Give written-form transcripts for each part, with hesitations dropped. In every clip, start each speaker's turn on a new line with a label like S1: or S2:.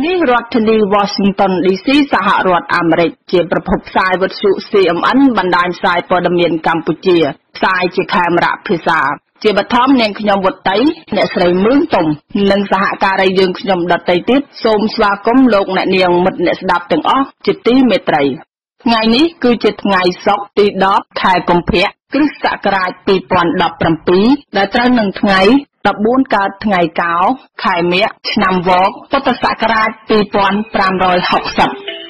S1: នេះរដ្ឋធានី Washington DC សហរដ្ឋអាមេរិកជាប្រភពផ្សាយវិទ្យុ CMN បណ្ដាញផ្សាយព័ត៌មានកម្ពុជាផ្សាយជាខេមរៈភាសាជាបឋមនាងខ្ញុំវុតីអ្នកស្រីមឿងតុងនិងសហការីយើងខ្ញុំដតីទៀតសូមស្វាគមន៍លោកអ្នកនាងមិត្តអ្នកស្ដាប់ទាំងអស់ជាទីមេត្រីថ្ងៃនេះគឺជាថ្ងៃសុក្រទី10ខែកុម្ភៈគ្រិស្តសករាជ2017ដែលត្រូវនឹងថ្ងៃ14កើតថ្ងៃកោខែមិញឆ្នាំវកពុទ្ធសករាជ2560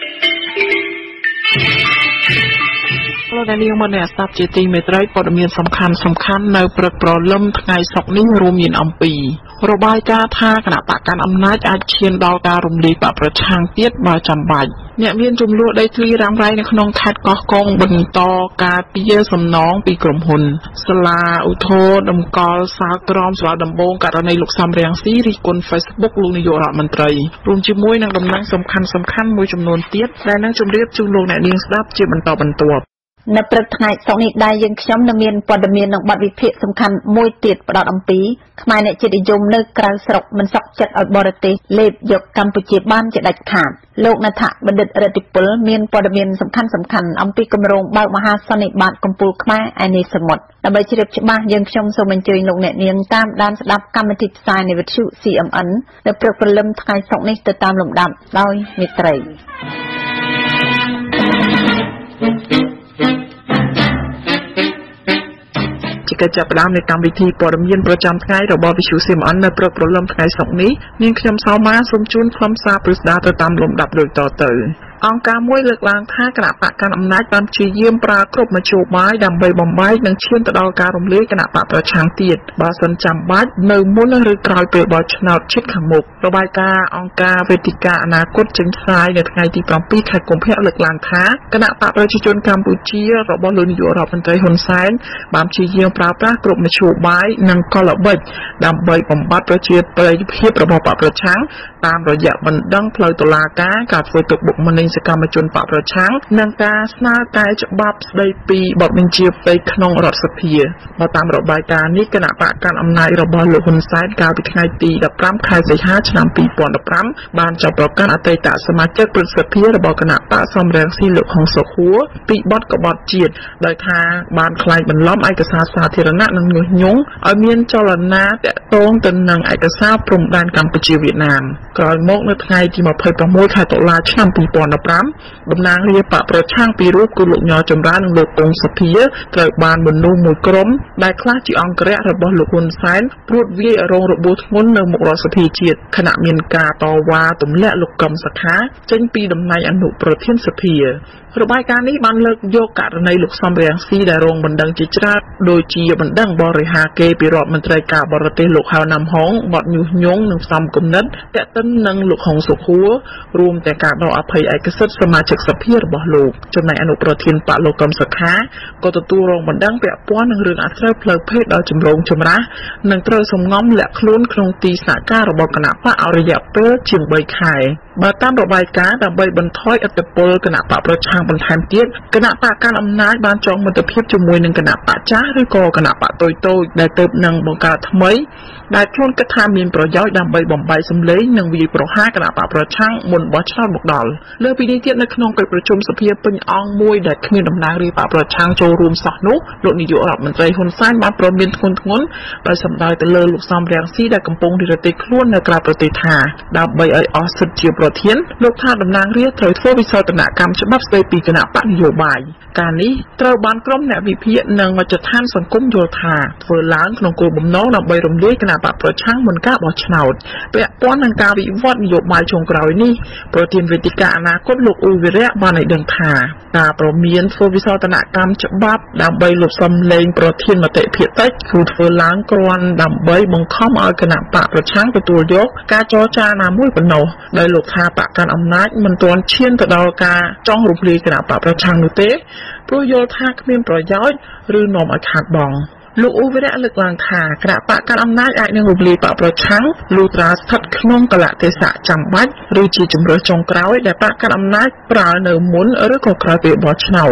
S2: លោកអ្នកនាងមកអ្នកស្ដាប់ជាទីមេត្រីព័ត៌មានសំខាន់នៅព្រឹកព្រលឹមថ្ងៃសុក្រនេះរួមមានអំពីរបាយការណ៍ថាគណៈបកកាន់អំណាចអាចឈានដល់ការរំលាយបកប្រឆាំងទៀតបើចាំបាច់អ្នកមានចំនួនដីធ្លីរ៉ាំរ៉ៃនៅក្នុងខេត្តកោះកុងបន្តការពារសំណងពីក្រុមហ៊ុនសាលាឧទ្ធរតម្កល់សាលក្រមសាលាដំបងករណីលោកសំរងស៊ីរិះគន់ Facebook លោកនាយករដ្ឋមន្ត្រីរួមជាមួយនឹងដំណឹងសំខាន់មួយចំនួនទៀតដែលនឹងជម្រាបជូនលោកអ្នកនាងស្ដាប់ជាបន្តបន្ទាប់
S3: នៅព្រឹកថ្ងៃសុក្រនេះដែរយើងខ្ញុំនឹងមានព័ត៌មាននិងបទវិភាគសំខាន់មួយទៀតផ្ដោតអំពីខ្មែរអ្នកជាតិនិយមនៅក្រៅស្រុកមិនសុខចិត្តឲ្យបរទេសលេបយកកម្ពុជាបានជាដាច់ខាតលោកណដ្ឋបណ្ឌិតរតពលមានព័ត៌មានសំខាន់អំពីគម្រោងបើកមហាសន្និបាតកម្ពុជាខ្មែរឯនេះសមុទ្រដើម្បីជ្រាបច្បាស់យើងខ្ញុំសូមអញ្ជើញលោកអ្នកនាងតាមដានស្ដាប់កម្មវិធីផ្សាយនៃវិទ្យុ CMN នៅព្រឹកព្រលឹមថ្ងៃសុក្រនេះទៅតាមលំដាប់ដោយមេត្រី
S2: ជាកិច្ចចាប់ផ្ដើមនៃកម្មវិធីព័ត៌មានប្រចាំថ្ងៃរបស់ Visu CMN នៅព្រឹកព្រលឹមថ្ងៃសុក្រនេះនាងខ្ញុំសោមាសូមជូនខ្លឹមសារព្រឹស្ដាទៅតាមលំដាប់ដូចតទៅអង្គការមួយលើកឡើងថាគណៈបកកាន់អំណាចបានព្យាយាមប្រើគ្រប់មធ្យោបាយដើម្បីបំបែកនិងឈានទៅដល់ការរំលាយគណៈបកប្រឆាំងទៀតបើសិនចាំបាច់នៅមុនឬក្រោយពេលបោះឆ្នោតជិតខាងមុខរបាយការណ៍អង្គការវេទិកាអនាគតចេញផ្សាយនៅថ្ងៃទី7ខែកុម្ភៈលើកឡើងថាគណៈបកប្រជាជនកម្ពុជារបស់លោកនាយករដ្ឋមន្ត្រីហ៊ុនសែនបានព្យាយាមប្រើប្រាស់គ្រប់មធ្យោបាយនិងកលល្បិចដើម្បីបំបត្តិប្រជាប្រិយភាពរបស់បកប្រឆាំងតាមរយៈបណ្ដឹងផ្លូវតុលាការការធ្វើទុកបុកម្នេញសកម្មជនបកប្រឆាំងនិងការស្នើកែច្បាប់ស្តីពីបទបញ្ជាផ្ទៃក្នុងរដ្ឋសភាបើតាមរបាយការណ៍នេះគណៈបកកាន់អំណាចរបស់លោកហ៊ុនសែនកាលពីថ្ងៃទី15ខែសីហាឆ្នាំ2015បានចាប់ប្រកាន់អតីតសមាជិកព្រឹទ្ធសភារបស់គណៈបកសំរងស៊ីលោកហុងសុខួរពីបទក្បត់ជាតិដោយថាបានក្លែងបន្លំឯកសារសាធារណៈនិងញុះញង់ឲ្យមានចលនាតាក់ទងទៅនឹងឯកសារព្រំដែនកម្ពុជាវៀតណាមក្រោយមកនៅថ្ងៃទី26ខែតុលាឆ្នាំ2015តំណាងរាស្ត្របកប្រឆាំងពីររូបគឺលោកញ៉ចម្រើននិងលោកពងសុភាត្រូវបានមនុស្សមួយក្រុមដែលខ្លះជាអង្គរៈរបស់លោកហ៊ុនសែនព្រួតវាយរងរបួសធ្ងន់នៅមុខរដ្ឋសភាជាតិខណៈមានការតវ៉ាទម្លាក់លោកកឹមសុខាចេញពីតំណែងអនុប្រធានសភារបាយការណ៍នេះបានលើកយកករណីលោកសំរងស៊ីដែលរងបណ្ដឹងជាច្រើនដូចជាបណ្ដឹងបរិហាកេរពីរដ្ឋមន្ត្រីការបរទេសលោកហៅណាំហុងបទញុះញង់និងផ្សំគំនិតទាក់ទិននឹងលោកហុងសុខួររួមទាំងការដកអភ័យឯកសិទ្ធិសមាជិកសភារបស់លោកចំណែកអនុប្រធានបកលោកកឹមសុខាក៏ទទួលរងបណ្ដឹងពាក់ព័ន្ធនឹងរឿងអាស្រូវផ្លូវភេទដល់ចម្រូងចម្រាសនិងត្រូវសំងំលាក់ខ្លួនក្នុងទីស្នាក់ការរបស់គណៈបកអរយៈពេលជាង3ខែបើតាមរបាយការណ៍ដើម្បីបន្ថយឥទ្ធិពលគណៈបកប្រឆាំងបន្ថែមទៀតគណៈបកកាន់អំណាចបានចងមិត្តភាពជាមួយនឹងគណៈបកចាស់ឬក៏គណៈបកតូចដែលទើបនឹងបង្កើតថ្មីដែលខ្លួនគិតថាមានប្រយោជន៍ដើម្បីបំបែកសម្លេងនិងវាយប្រហារគណៈបកប្រឆាំងមុនបោះឆ្នោតមកដល់លើពីនេះទៀតនៅក្នុងកិច្ចប្រជុំសភាពេញអង្គមួយដែលគ្មានតំណាងរាស្ត្របកប្រឆាំងចូលរួមសោះនោះលោកនាយករដ្ឋមន្ត្រីហ៊ុនសែនបានព្រមានធ្ងន់ដោយសម្ដៅទៅលើលោកសំរងស៊ីដែលកំពុងនិរទេសខ្លួននៅក្រៅប្រទេសថាដើម្បីឲ្យអស់សិទ្ធិជាប្រធានលោកថាតំណាងរាស្ត្រត្រូវធ្វើវិសោធនកម្មច្បាប់ស្តីពីគណៈបកនយោបាយការនេះត្រូវបានក្រុមអ្នកវិភាគនិងមជ្ឈដ្ឋានសង្គមយល់ថាធ្វើឡើងក្នុងគោលបំណងដើម្បីរំលាយគណៈបកប្រឆាំងមុនការបោះឆ្នោតពាក់ព័ន្ធនឹងការវិវត្តនយោបាយចុងក្រោយនេះប្រធានវេទិកាអនាគតលោកអ៊ុយវីរៈបានឲ្យដឹងថាការប្រមានធ្វើវិសោធនកម្មច្បាប់ដើម្បីលុបសំលេងប្រធានមតិភាគតិចគឺធ្វើឡើងគ្រាន់ដើម្បីបង្ខំឲ្យគណៈបកប្រឆាំងទទួលយកការចរចាណាមួយប៉ុណ្ណោះដោយលោកថាបកកាន់អំណាចមិនទាន់ឈានទៅដល់ការចង់រំលាយគណៈបកប្រឆាំងនោះទេព្រោះយល់ថាគ្មានប្រយោជន៍ឬនាំឲ្យខាតបង់លោកអ៊ូវីរៈលើកឡើងថាគណៈបកកាន់អំណាចអាចនឹងរំលាយបកប្រឆាំងលុះត្រាស្ថិតក្នុងកលៈទេសៈចាំបាច់ឬជាជំរើសចុងក្រោយដែលបកកាន់អំណាចប្រើនៅមុនឬក៏ក្រោយពេលបោះឆ្នោត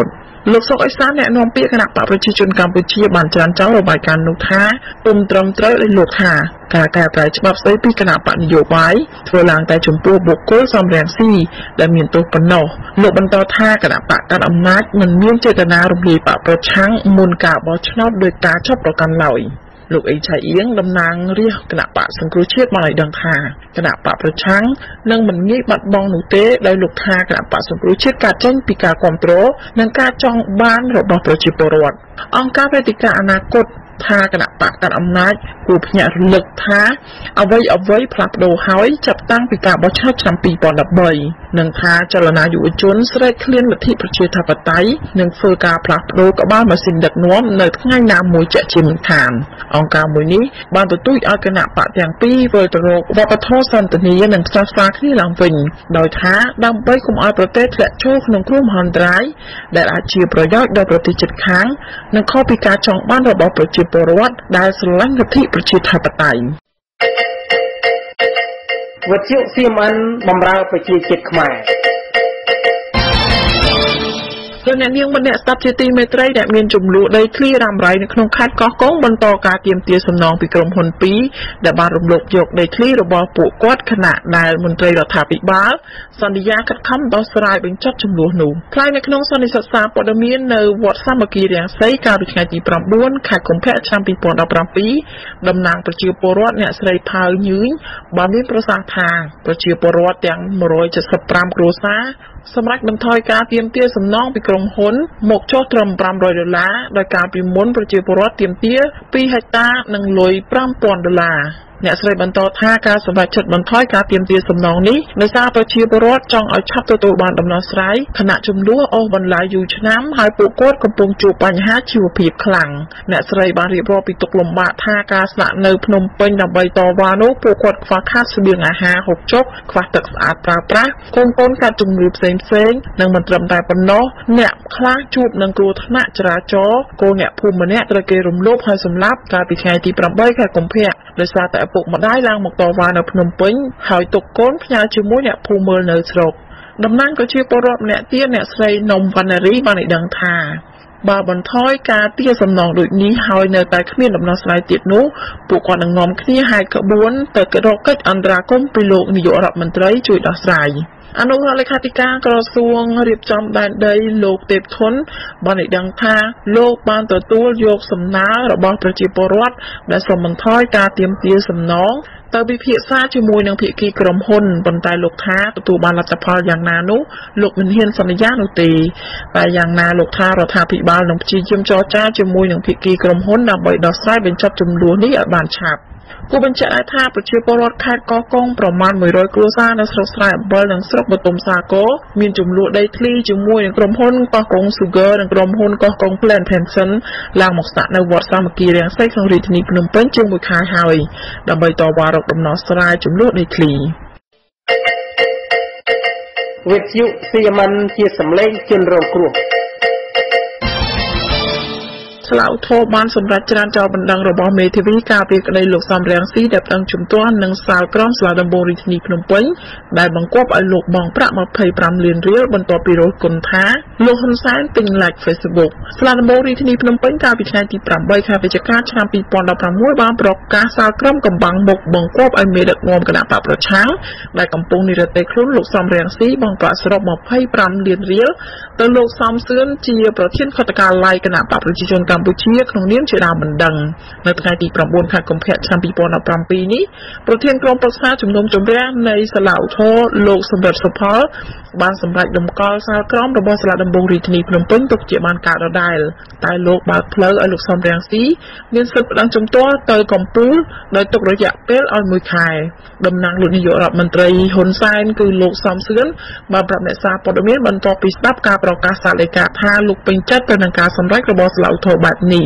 S2: លោកសុកអេសានអ្នកនាំពាក្យគណៈបកប្រជាជនកម្ពុជាបានច្រានចោលរបាយការណ៍នោះថាពុំត្រឹមត្រូវដោយលោកថាការកែប្រែច្បាប់ស្តីពីគណៈបកនយោបាយធ្វើឡើងតែចំពោះបុគ្គលសំរងស៊ីដែលមានទោសប៉ុណ្ណោះលោកបន្តថាគណៈបកកាន់អំណាចមិនមានចេតនារំលាយបកប្រឆាំងមុនការបោះឆ្នោតដោយការចាប់ប្រកាន់ឡើយលោកអេឆៃអៀងតំណាងរាស្ត្រគណៈបកសង្គ្រោះជាតិបានឲ្យដឹងថាគណៈបកប្រឆាំងនឹងមិនងាយបាត់បង់នោះទេដោយលោកថាគណៈបកសង្គ្រោះជាតិកើតចេញពីការគ្រប់គ្រងនិងការចង់បានរបស់ប្រជាពលរដ្ឋអង្គការវេទិកាអនាគតថាគណៈបកកាន់អំណាចគួរភ្ញាក់រលឹកថាអ្វីផ្លាស់ប្ដូរហើយចាប់តាំងពីការបោះឆ្នោតឆ្នាំ2013និងថាចលនាយុវជនស្រែកឃ្លានលទ្ធិប្រជាធិបតេយ្យនិងធ្វើការផ្លាស់ប្ដូរក្បាលម៉ាស៊ីនដឹកនាំនៅថ្ងៃណាមួយជាក់ជាមិនខានអង្គការមួយនេះបានទទូចឲ្យគណៈបកទាំងពីរវិលទៅរកវប្បធម៌សន្តិនិកនិងផ្សះផ្សាគ្នាឡើងវិញដោយថាដើម្បីកុំឲ្យប្រទេសធ្លាក់ចូលក្នុងគ្រោះមហន្តរាយដែលអាចជាប្រយោជន៍ដល់ប្រទេសជិតខាងនិងខុសពីការចង់បានរបស់ប្រជាពលរដ្ឋដែលស្រឡាញ់លទ្ធិប្រជាធិបតេយ្យ
S4: វិទ្យុ CMN បម្រើប្រជាជាតិខ្មែរ
S2: លោកអ្នកនាងម្នាក់ស្ដាប់ជាទីមេត្រីដែលមានចំនួនដីធ្លីរ៉ាំរ៉ៃនៅក្នុងខេត្តកោះកុងបន្តការទាមទារសំណងពីក្រុមហ៊ុន2ដែលបានរំលោភយកដីធ្លីរបស់ពួកគាត់ខណៈដែលមន្ត្រីរដ្ឋាភិបាលសន្យាខិតខំដោះស្រាយបញ្ចប់ចំនួននោះផ្លាយនៅក្នុងសន្និសីទសារព័ត៌មាននៅវត្តសាមគ្គីរាំងសីកាលពីថ្ងៃទី9ខែកុម្ភៈឆ្នាំ2017តំណាងប្រជាពលរដ្ឋអ្នកស្រីផៅញឿងបានមានប្រសាសន៍ថាប្រជាពលរដ្ឋទាំង175គ្រួសារសម្រាប់បន្ថយការទាមទារសំណងពីក្រុមហ៊ុនមកចុះត្រឹម$500ដោយការពីមុនប្រជាពលរដ្ឋទាមទារ2ហិកតានិងលុយ$5000អ្នកស្រីបន្តថាការសម្រេចចិត្តបន្ថយការទាមទារសំណងនេះដោយសារប្រជាពលរដ្ឋចង់ឲ្យឆាប់ទទួលបានដំណោះស្រាយខណៈចំនួនអូសបន្លាយយូរឆ្នាំហើយពួកគាត់កំពុងជួបបញ្ហាជីវភាពខ្លាំងអ្នកស្រីបានរៀបរាប់ពីទុក្ខលំបាកថាការស្នាក់នៅភ្នំពេញដើម្បីតវ៉ានោះពួកគាត់ខ្វះខាតស្បៀងអាហារហូបចុកខ្វះទឹកស្អាតប្រើប្រាស់កូនៗកាត់ជំងឺផ្សេងៗនិងមិនត្រឹមតែប៉ុណ្ណោះអ្នកខ្លះជួបនឹងគ្រោះថ្នាក់ចរាចរណ៍កូនអ្នកភូមិម្នាក់ត្រូវគេរំលោភហើយសម្លាប់កាលពីថ្ងៃទី8ខែកុម្ភៈដោយសារតែឪពុកម្ដាយឡើងមកតវ៉ានៅភ្នំពេញហើយទុកកូនផ្ញើជាមួយអ្នកភូមិមើលនៅស្រុកតំណាងប្រជាពលរដ្ឋម្នាក់ទៀតអ្នកស្រីនំវណ្ណារីបានឲ្យដឹងថាបើបន្ថយការទារសំណងដូចនេះហើយនៅតែគ្មានដំណោះស្រាយទៀតនោះពួកគាត់នឹងនាំគ្នាហែកក្បួនទៅរកកិច្ចអន្តរាគមន៍ពីលោកនាយករដ្ឋមន្ត្រីជួយដោះស្រាយអនុរដ្ឋលេខាធិការក្រសួងរៀបចំដែនដីលោកទេពធនបានឲ្យដឹងថាលោកបានទទួលយកសំណើរបស់ប្រជាពលរដ្ឋដែលសូមបន្ថយការទាមទារសំណងទៅពិភាក្សាជាមួយនឹងភាគីក្រុមហ៊ុនប៉ុន្តែលោកថាទទួលបានលទ្ធផលយ៉ាងណានោះលោកមិនហ៊ានសន្យានោះទេតែយ៉ាងណាលោកថារដ្ឋាភិបាលនឹងព្យាយាមចរចាជាមួយនឹងភាគីក្រុមហ៊ុនដើម្បីដោះស្រាយបញ្ចប់ចំនួននេះឲ្យបានឆាប់គូបញ្ជាក់ថាប្រជាពលរដ្ឋខេត្តកោះកុងប្រមាណ100គ្រួសារនៅស្រុកស្រែអំបិលនិងស្រុកបទុមសាគរមានចំនួនដីធ្លីជាមួយនឹងក្រុមហ៊ុនកោះកុង Sugar និងក្រុមហ៊ុនកោះកុង Plantation ឡើងមកស្នាក់នៅវត្តសាមគ្គីរាំងសីក្នុងរាជធានីភ្នំពេញជាង1ខែហើយដើម្បីតវ៉ារកដំណោះស្រាយចំនួនដីធ្លី
S4: វិទ្យុ CMN ជាសម្លេងជនរងគ្រោះ
S2: ស្លាវធម៌បានសម្រាប់ច្រានចោលបណ្ដឹងរបស់មេធាវីការពីក្តីលោកសំរងស៊ីដែលប្រឹងជំទាស់នឹងសាលក្រមស្លាដំបងរាជធានីភ្នំពេញដែលបង្គាប់ឲ្យលោកបង់ប្រាក់25លានរៀលបន្ទាប់ពីរស់គុណថាលោកហ៊ុនសែនទិញ like Facebook ស្លាដំបងរាជធានីភ្នំពេញកាលពីថ្ងៃទី8ខែវិច្ឆិកាឆ្នាំ2016បានប្រកាសសាលក្រមកំបាំងមុខបង្គាប់ឲ្យមេដឹកនាំគណៈបកប្រឆាំងដែលកំពុងនិរទេសខ្លួនលោកសំរងស៊ីបង់ប្រាក់សរុប25លានរៀលទៅលោកសំសឿនជាប្រធានគណៈកម្មការគណៈបកប្រជាជនកម្ពុជាក្នុងនាមជាដើមបណ្ដឹងនៅថ្ងៃទី9ខែកុម្ភៈឆ្នាំ2017នេះប្រធានក្រុមប្រឹក្សាជំនុំជម្រះនៃសាលាឧទ្ធរលោកសំរិទ្ធសុផលបានសម្រេចដំកល់សាលក្រមរបស់សាលាដំបងរាជធានីភ្នំពេញទុកជាបានកើតដដែលតែលោកបើកផ្លូវឲ្យលោកសំរងស៊ីមានសិទ្ធិប្តឹងជំទាស់ទៅកំពូលដោយទុករយៈពេលឲ្យ1ខែតំណាងលោកនាយករដ្ឋមន្ត្រីហ៊ុនសែនគឺលោកសំសឿនបានប្រាប់អ្នកសារព័ត៌មានបន្ទាប់ពីស្ដាប់ការប្រកាសសាលលេខាថាលោកពេញចិត្តទៅនឹងការសម្រេចរបស់សាលាឧទ្ធរបែបនេះ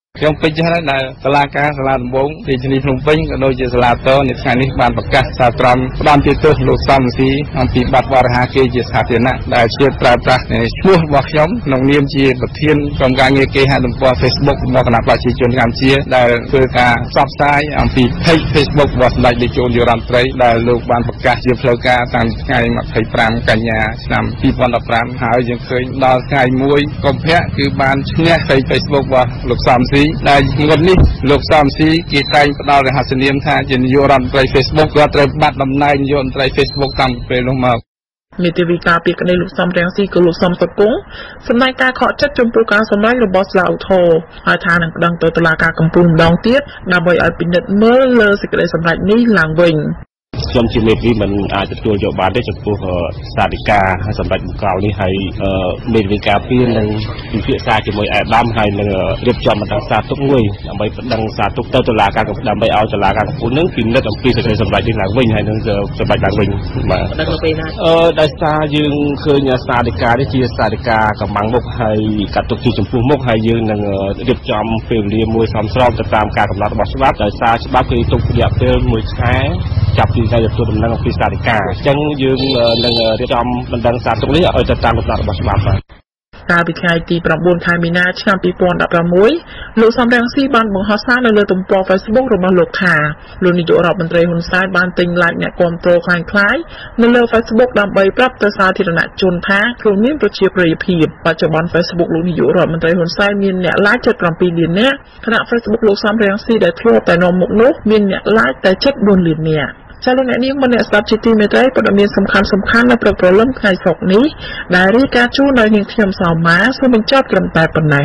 S5: ខ្ញុំពេញចិត្តហើយដែលសាលាការសាលាដំបងរាជធានីភ្នំពេញក៏ដូចជាសាលាតនៅថ្ងៃនេះបានប្រកាសសាត្រំផ្ដំទីទោសលោកសំស៊ីអំពីបទបរិហាគេជាសាធារណៈដែលជាប្រើប្រាស់ឈ្មោះរបស់ខ្ញុំក្នុងនាមជាប្រធានក្រុមការងារគេហទំព័រ Facebook របស់គណៈប្រជាជនកម្ពុជាដែលធ្វើការផ្សព្វផ្សាយអំពី page Facebook របស់សម្ដេចនាយកនាយរដ្ឋមន្ត្រីដែលលោកបានប្រកាសជាផ្លូវការតាំងថ្ងៃ25កញ្ញាឆ្នាំ2015ហើយយើងឃើញដល់ថ្ងៃ1កុម្ភៈគឺបានឈ្នះ Facebook របស់លោកសំស៊ីដែលងន់នេះលោកសំស៊ីគេតែងផ្ដល់រហស្សនាមថាជានាយករដ្ឋមន្ត្រី Facebook គាត់ត្រូវបាត់តំណែងនាយករដ្ឋមន្ត្រី Facebook តាំងពីពេលនោះមក
S2: មេធាវីការពីក្តីលោកសំរាំងស៊ីក៏លោកសំសកុងសម្ដែងការខកចិត្តចំពោះការសម្ដែងរបស់ស្លាវធរហើយថានឹងប្តឹងទៅតុលាការកំពូលម្ដងទៀតដើម្បីឲ្យពិនិត្យមើលលើសេចក្តីសម្រេចនេះឡើងវិញ
S6: ខ្ញុំជាមេធាវីមិនអាចទទួលយកបានទេចំពោះសាធិការសម្រាប់បង្កោនេះហើយមេធាវីការពីនឹងពិភាក្សាជាមួយអាដាមហើយនឹងរៀបចំបណ្ដឹងសារទុកមួយដើម្បីបណ្ដឹងសារទុកទៅតុលាការដើម្បីឲ្យតុលាការកំពូលនឹងពិនិត្យអំពីសេចក្តីសម្រេចនេះឡើងវិញហើយនឹងសម្រេចឡើងវិញបាទបណ្ដឹងទៅពេលណាដោយសារយើងឃើញសាធិការនេះជាសាធិការកម្បាំងមុខហើយកាត់ទុកជាចំពោះមុខហើយយើងនឹងរៀបចំពេលវេលាមួយសមស្របទៅតាមការកំណត់របស់ច្បាប់ដោយសារច្បាប់គឺទុករយៈពេល1ខែចាប់ពីការទទួលដំណឹងអំពីសាធិការអញ្ចឹងយើងនឹងរៀបចំបណ្ដឹងសារទុកនេះឲ្យទៅតាមកំណត់របស់ច្បាប់បាទ
S2: កាលពីថ្ងៃទី9ខែមីនាឆ្នាំ2016លោកសំរងស៊ីបានបង្ហោះសារនៅលើទំព័រ Facebook របស់លោកថាលោកនាយករដ្ឋមន្ត្រីហ៊ុនសែនបានទិញ like អ្នកគាំទ្រคล้ายៗនៅលើ Facebook ដើម្បីប្រាប់ទៅសាធារណជនថាខ្លួនមានប្រជាប្រិយភាពបច្ចុប្បន្ន Facebook លោកនាយករដ្ឋមន្ត្រីហ៊ុនសែនមានអ្នក like 77លាននាក់ខណៈ Facebook លោកសំរងស៊ីដែលធ្លាប់តែនាំមុខនោះមានអ្នក like តែ74លាននាក់ចាលោកអ្នកនាងមនស្ដាប់ជាទីមេត្រីព័ត៌មានសំខាន់ៗនៅព្រឹកព្រលឹមថ្ងៃសុក្រនេះដែលរាយការណ៍ជូនដោយនាងខ្ញុំសោម៉ាសូមបញ្ចប់ត្រឹមតែប៉ុណ្ណេះ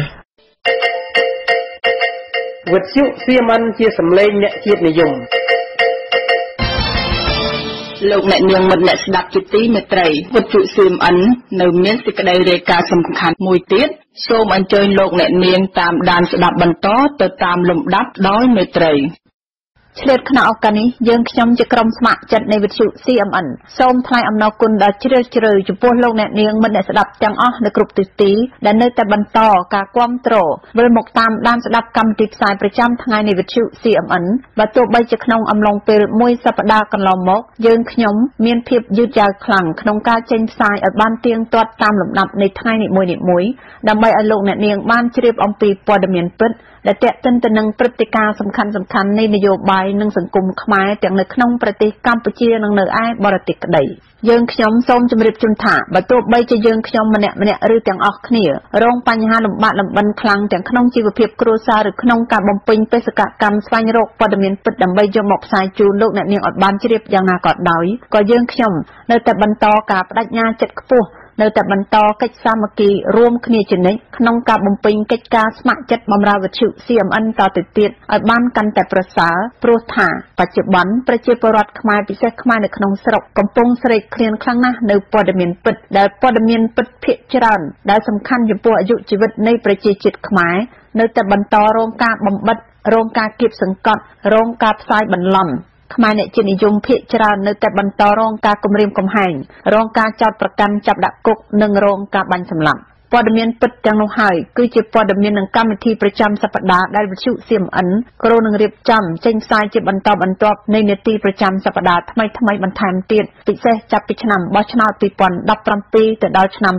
S4: វិទ្យុសៀមអិនជាសម្លេងអ្នកជាតិនិយម
S1: លោកអ្នកនាងមិត្តអ្នកស្ដាប់ជាទីមេត្រីវិទ្យុសៀមអិននៅមានសេចក្តីរាយការណ៍សំខាន់មួយទៀតសូមអញ្ជើញលោកអ្នកនាងតាមដានស្ដាប់បន្តទៅតាមលំដាប់ដោយមេត្រី
S3: ឆ្លៀតក្នុងឱកាសនេះយើងខ្ញុំជាក្រុមស្ម័គ្រចិត្តនៃវិទ្យុ CMN សូមថ្លែងអំណរគុណដល់ជ្រាលជ្រៅចំពោះលោកអ្នកនាងមិត្តអ្នកស្ដាប់ទាំងអស់នៅគ្រប់ទិសទីដែលនៅតែបន្តការគាំទ្រវិលមកតាមដានស្ដាប់កម្មវិធីផ្សាយប្រចាំថ្ងៃនៃវិទ្យុ CMN បើទោះបីជាក្នុងអំឡុងពេលមួយសប្តាហ៍កន្លងមកយើងខ្ញុំមានភាពយឺតយ៉ាវខ្លាំងក្នុងការចេញផ្សាយឲ្យបានទៀងទាត់តាមលំដាប់នៃថ្ងៃនីមួយៗដើម្បីឲ្យលោកអ្នកនាងបានជ្រាបអំពីព័ត៌មានពិតដែលទាក់ទិនទៅនឹងព្រឹត្តិការណ៍សំខាន់ៗនៃនយោបាយនិងសង្គមខ្មែរទាំងនៅក្នុងប្រទេសកម្ពុជានិងនៅឯបរទេសក្តីយើងខ្ញុំសូមជម្រាបជូនថាបើទោះបីជាយើងខ្ញុំម្នាក់ឬទាំងអស់គ្នារងបញ្ហាលំបាកលំបិនខ្លាំងទាំងក្នុងជីវភាពគ្រួសារឬក្នុងការបំពេញបេសកកម្មស្វែងរកព័ត៌មានពិតដើម្បីយកមកផ្សាយជូនលោកអ្នកនាងឲ្យបានជ្រាបយ៉ាងណាក៏ដោយក៏យើងខ្ញុំនៅតែបន្តការបដិញ្ញាចិត្តខ្ពស់នៅតែបន្តកិច្ចសាមគ្គីរួមគ្នាជានិច្ចក្នុងការបំពេញកិច្ចការស្ម័គ្រចិត្តបម្រើវិទ្យុ CMN តទៅទៀតឲ្យបានកាន់តែប្រសើរព្រោះថាបច្ចុប្បន្នប្រជាពលរដ្ឋខ្មែរពិសេសខ្មែរនៅក្នុងស្រុកកំពុងស្រេកឃ្លានខ្លាំងណាស់នៅព័ត៌មានពិតដែលព័ត៌មានពិតភាគច្រើនដែលសំខាន់ចំពោះអាយុជីវិតនៃប្រជាជាតិខ្មែរនៅតែបន្តរងការបំបិទរងការគៀបសង្កត់រងការផ្សាយបន្លំខ្មែរអ្នកជាតិនិយមភាគច្រើននៅតែបន្តរងការគំរាមកំហែងរងការចោទប្រកាន់ចាប់ដាក់គុកនិងរងការបាញ់សម្លាប់ព័ត៌មានពិតទាំងនោះហើយគឺជាព័ត៌មាននឹងកម្មវិធីប្រចាំសប្តាហ៍ដែលវិទ្យុ CMN គ្រូនឹងរៀបចំចេញផ្សាយជាបន្តបន្ទាប់នៃនាទីប្រចាំសប្តាហ៍ថ្មីបន្ថែមទៀតពិសេសចាប់ពីឆ្នាំបោះឆ្នោត2017ទៅដល់ឆ្នាំ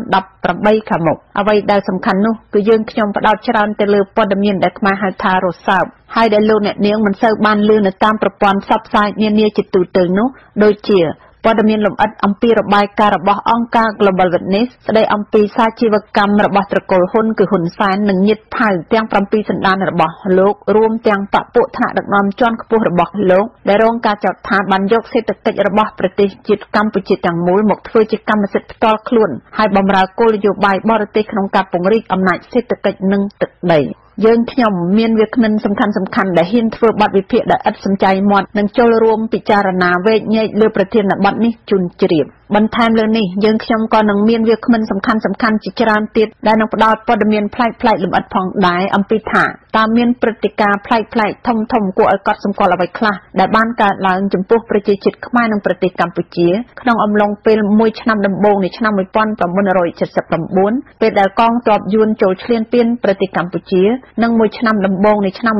S3: 2018ខាងមុខអ្វីដែលសំខាន់នោះគឺយើងខ្ញុំផ្ដោតច្រើនទៅលើព័ត៌មានដែលខ្មែរហៅថារសើបហើយដែលលោកអ្នកនាងមិនសូវបានឮនៅតាមប្រព័ន្ធផ្សព្វផ្សាយនានាជាទូទៅនោះដូចជាព័ត៌មានលម្អិតអំពីរបាយការណ៍របស់អង្គការ Global Witness ស្ដីអំពីសាជីវកម្មរបស់ត្រកូលហ៊ុនគឺហ៊ុនសែននិងញាតិថៅទាំង7សន្តានរបស់លោករួមទាំងបព្វពួកថ្នាក់ដឹកនាំជាន់ខ្ពស់របស់លោកដែលរងការចោទថាបានយកសេដ្ឋកិច្ចរបស់ប្រទេសជាតិកម្ពុជាទាំងមូលមកធ្វើជាកម្មសិទ្ធិផ្ទាល់ខ្លួនហើយបម្រើគោលនយោបាយបរទេសក្នុងការពង្រីកអំណាចសេដ្ឋកិច្ចនិងទឹកដីយើងខ្ញុំមានវាគ្មិនសំខាន់ដែលហ៊ានធ្វើបទវិភាគដែលឥតសំចៃមាត់និងចូលរួមពិចារណាវែកញែកលើប្រធានបទនេះជូនជ្រាបបន្ថែមលើនេះយើងខ្ញុំក៏នឹងមានវាគ្មិនសំខាន់ជាច្រើនទៀតដែលនឹងផ្ដល់ព័ត៌មានប្លែកៗលម្អិតផងដែរអំពីថាតើមានព្រឹត្តិការណ៍ប្លែកៗធំគួរឲ្យកត់សម្គាល់អ្វីខ្លះដែលបានកើតឡើងចំពោះប្រជាជាតិខ្មែរនិងប្រទេសកម្ពុជាក្នុងអំឡុងពេល1ឆ្នាំដំបូងនៃឆ្នាំ1979ពេលដែលកងទ័ពយួនចូលឈ្លានពានប្រទេសកម្ពុជានិង1ឆ្នាំដំបូងនៃឆ្នាំ